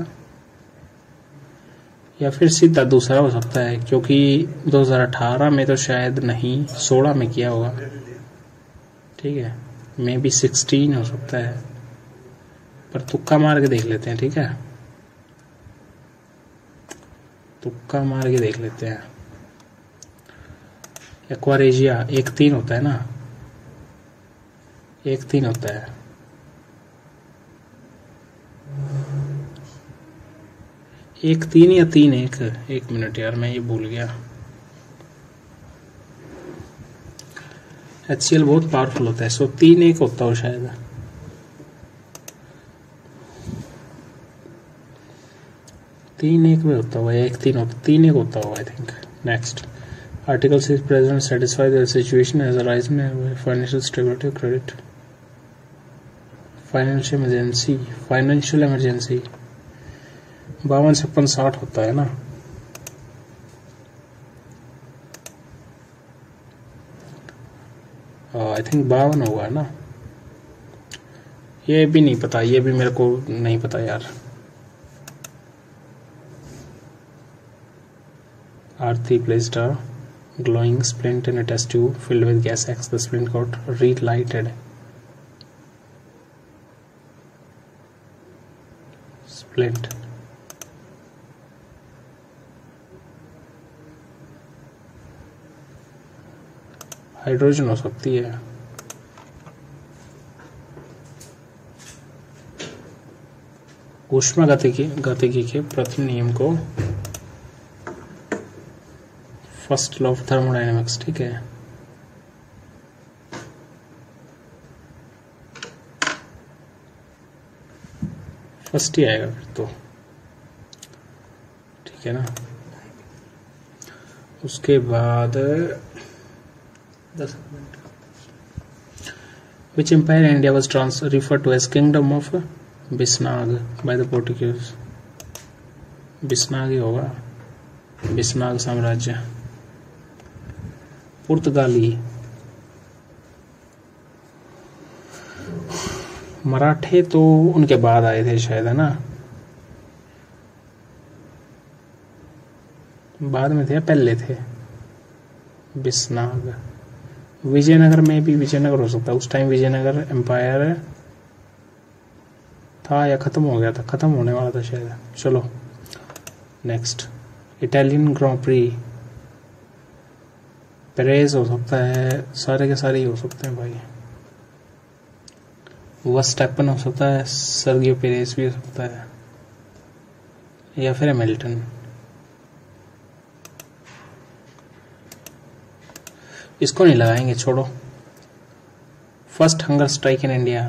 या फिर सीधा दूसरा हो सकता है, क्योंकि दो हज़ार अठारह में तो शायद नहीं, सोलह में किया होगा, ठीक है। मे बी सिक्सटीन हो सकता है, पर तुक्का मार के देख लेते हैं, ठीक है, तुक्का मार के देख लेते हैं। एक्वारेजिया एक तीन होता है ना, एक तीन होता है, एक तीन या तीन एक, एक मिनट यार मैं ये भूल गया। एच सी एल बहुत पावरफुल होता है, सो तीन एक होता हो शायद, तीन एक में होता हुआ, एक तीन होता, तीन एक होता हुआ I think. Next articles is present satisfy the situation as arise में financial stability credit, financial emergency, financial emergency बावन छप्पन साठ होता है ना, आई थिंक बावन होगा ना, ये भी नहीं पता, ये भी मेरे को नहीं पता यार। Aarti placed a glowing splint in a test tube filled with gas X. The splint got relighted. Splint. Hydrogen हो सकती है, ऊष्मा गतिकी गतिकी के प्रथम नियम को, फर्स्ट लॉ ऑफ थर्मोडायनेमिक्स, ठीक है, फर्स्ट ही आएगा फिर तो, ठीक है ना। उसके बाद दस minute, which empire India was transferred to as kingdom of Bisnag by the Portuguese, Bisnag ही होगा, बिस्नाग साम्राज्य, पुर्तगाली, मराठे तो उनके बाद आए थे शायद, है ना, बाद में थे या पहले थे, बिस्नाग, विजयनगर में भी, विजयनगर हो सकता है, उस टाइम विजयनगर एम्पायर था या खत्म हो गया था, खत्म होने वाला था शायद। चलो next, Italian Grand Prix, Perez हो सकता है, सारे के सारे ही हो सकते हैं भाई, वर्स्टैपन हो सकता है, सर्गियो पेरेज भी हो सकता है, या फिर हैमिल्टन। इसको नहीं लगाएंगे, छोड़ो। First hunger strike in India,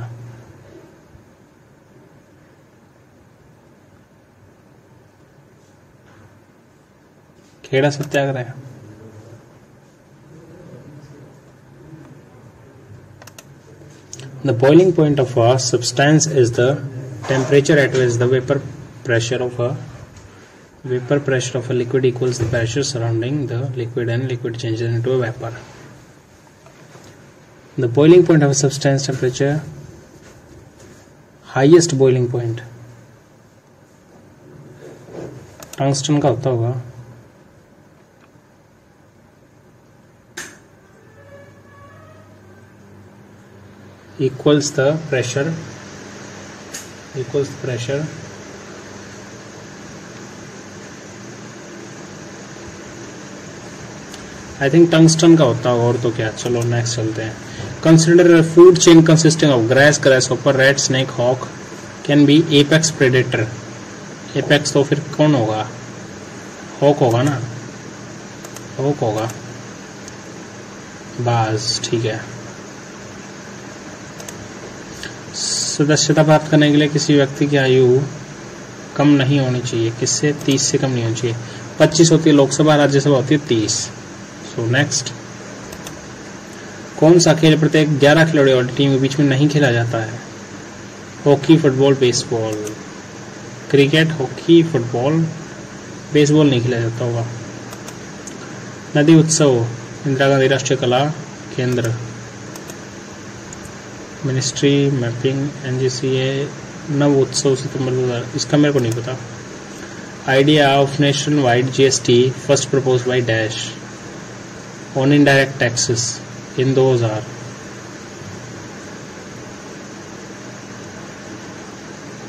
Kheda Satyagraha, the boiling point of a substance is the temperature at which the vapor pressure of a vapor pressure of a liquid equals the pressure surrounding the liquid and liquid changes into a vapor. The boiling point of a substance temperature, highest boiling point tungsten का होता होगा, equals the pressure equals the pressure I think tungsten का होता होगा, और तो क्या। चलो नेक्स्ट चलते हैं। Consider food chain consisting of grass, grasshopper, rat, snake, hawk can be apex predator. Apex तो फिर कौन होगा, हॉक होगा ना, हॉक होगा, बाज, ठीक है। सदस्यता प्राप्त करने के लिए किसी व्यक्ति की आयु कम नहीं होनी चाहिए, किससे, तीस से कम नहीं होनी चाहिए। पच्चीस होती है लोकसभा, राज्यसभा होती है तीस। सो नेक्स्ट, कौन सा खेल प्रत्येक ग्यारह खिलाड़ियों वाली टीम के बीच में नहीं खेला जाता है? Hockey, football, baseball. Cricket, hockey, football, baseball नहीं खेला जाता होगा। नदी उत्सव, इंदिरा गांधी राष्ट्रीय कला केंद्र। मिनिस्ट्री, मैपिंग, एनजीसीए, नव उत्सव सितंबर दो हजार, इसका मेरे को नहीं पता। Idea of national wide GST first propose by dash on indirect taxes in दो हजार।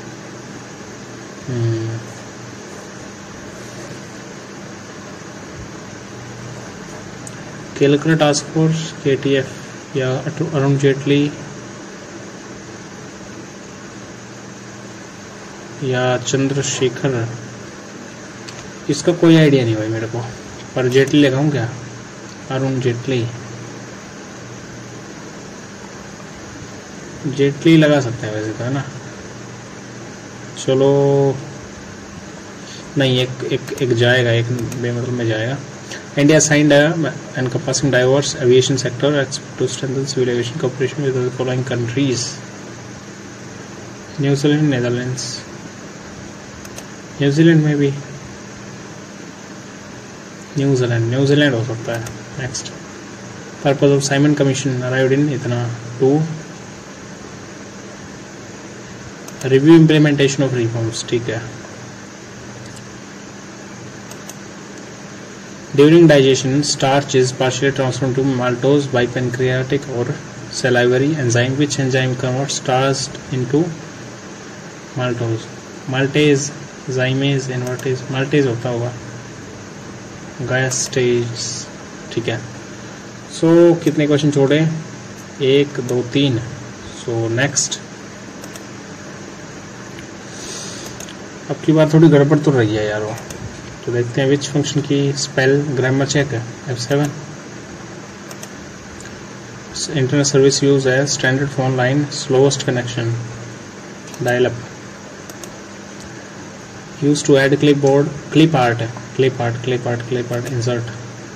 Kelkar task force, K T F या अरुण जेटली या चंद्रशेखर, इसका कोई आइडिया नहीं भाई मेरे को, पर जेटली लगाऊं क्या? अरुण जेटली, जेटली लगा सकते हैं वैसे तो, है ना। चलो नहीं, एक एक एक जाएगा, एक बेमतलब में जाएगा। India signed encompassing diverse aviation sector expect to strengthen civil aviation cooperation with the following countries. New Zealand, Netherlands, New Zealand में भी न्यूजीलैंड न्यूजीलैंड हो सकता है। Next, purpose of Simon commission arrived in इतना to review implementation of reforms, ठीक है। During digestion starch is partially transformed to maltose by pancreatic और salivary enzyme, which enzyme converts starch into maltose? maltase, zymes, invertase, maltase होता होगा, गायस्टेज, ठीक है। सो so, कितने question छोड़े? एक, दो, तीन। सो नेक्स्ट, अब की बार थोड़ी गड़बड़ तो रही है यार वो, तो देखते हैं which function key spell grammar check है। F seven, internet service use है standard phone line slowest connection dial up, use to add clipboard clip art clip art clip art clip art insert,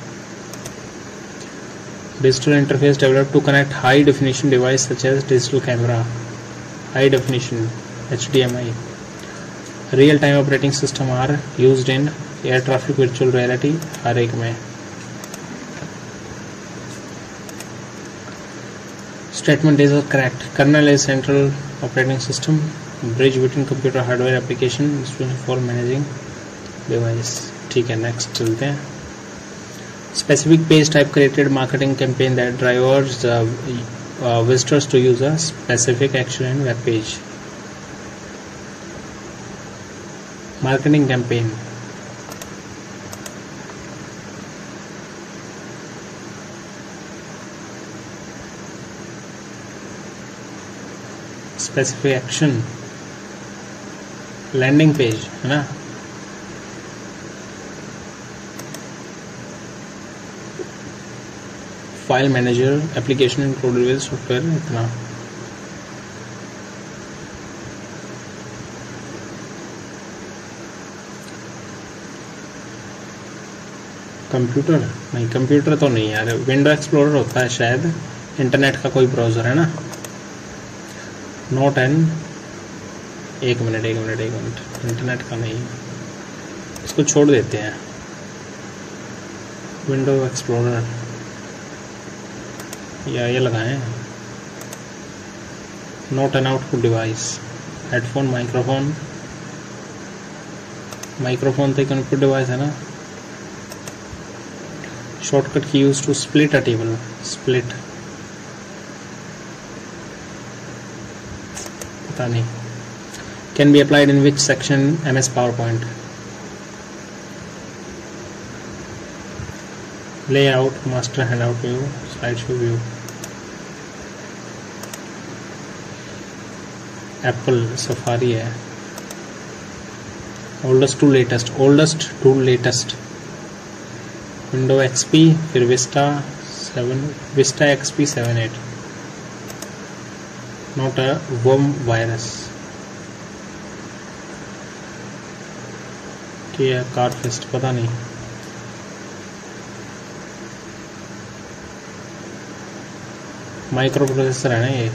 digital interface developed to connect high definition device such as digital camera, high definition H D M I, real time operating system are used in air traffic virtual reality, हर एक में। Statement is correct. Kernel is central operating system, bridge between computer hardware application for managing device. ठीक है, next चलते हैं। Specific page type created marketing campaign that drives uh, uh, visitors to use a specific action in web page. Marketing campaign. Specific action, landing page, है ना। File manager, application included with software, इतना। Computer नहीं, computer तो नहीं यार, window explorer होता है शायद, इंटरनेट का कोई ब्राउजर, है ना। नोट एन, एक मिनट एक मिनट एक मिनट इंटरनेट का नहीं, इसको छोड़ देते हैं। विंडो एक्सप्लोरर या ये लगाएं। Not an output device, headphone, microphone, microphone तो एक इनपुट डिवाइस है ना। Shortcut key use to split a table, split पता नहीं। Can be applied in which section M S PowerPoint, layout, master handout view, slide show view. Apple Safari है। Oldest to latest, oldest to latest, window XP, फिर Vista seven, Vista XP seven eight. Not a worm virus, क्या कारफेस्ट, पता नहीं। Micro processor है ना ये।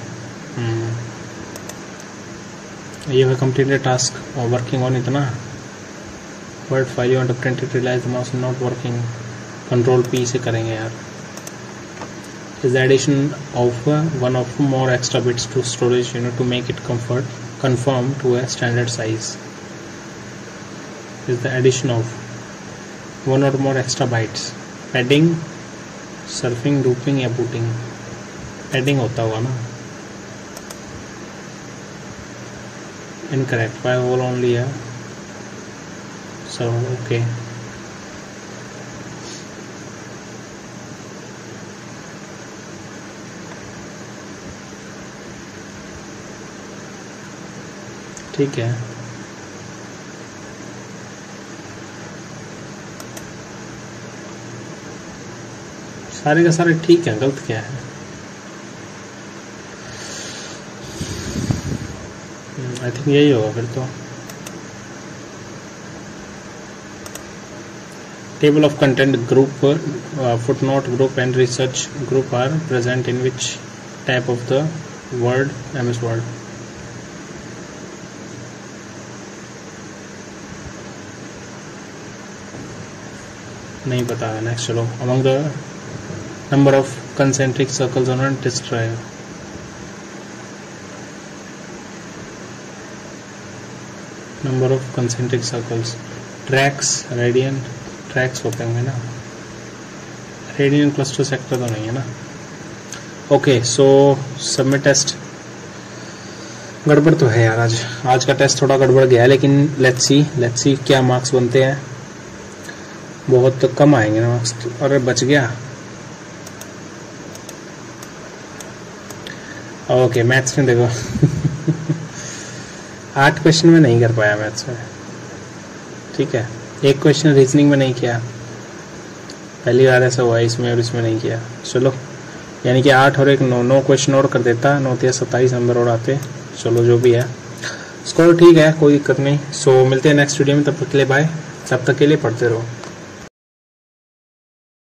ये है कंप्लीटेड टास्क वर्किंग ऑन इतना। Word file you want to print it, realize the mouse not working, control P से करेंगे यार। is the addition of uh, one or more extra bits to storage unit to make it comfort conform to a standard size. Is the addition of one or more extra bytes. Padding, surfing, looping या booting. Padding होता होगा ना। Incorrect. By all only है so okay ठीक है। सारे का सारे ठीक है, गलत क्या है? आई थिंक यही होगा फिर तो। Table of content group, footnote group and research group are present in which type of the word M S word? नहीं पता है। नेक्स्ट चलो। Among the number of concentric circles on a disk drive, number of concentric circles, tracks, radian tracks होते होंगे ना, radian cluster sector तो नहीं है ना। Okay so submit test. गड़बड़ तो है यार, आज आज का टेस्ट थोड़ा गड़बड़ गया, लेकिन लेट्स सी लेट्स सी क्या मार्क्स बनते हैं। बहुत तो कम आएंगे ना मार्क्स। अरे बच गया। ओके मैथ्स में देखो आठ क्वेश्चन में नहीं कर पाया मैथ्स में, ठीक है। एक क्वेश्चन रीजनिंग में नहीं किया, पहली बार ऐसा हुआ इसमें, और इसमें नहीं किया। चलो यानी कि आठ और एक नौ, नौ क्वेश्चन और कर देता, नौ या सत्ताईस नंबर और आते। चलो जो भी है स्कोर ठीक है, कोई दिक्कत नहीं। सो मिलते हैं नेक्स्ट वीडियो में, तब तक के लिए बाय। तब तक के लिए पढ़ते रहो।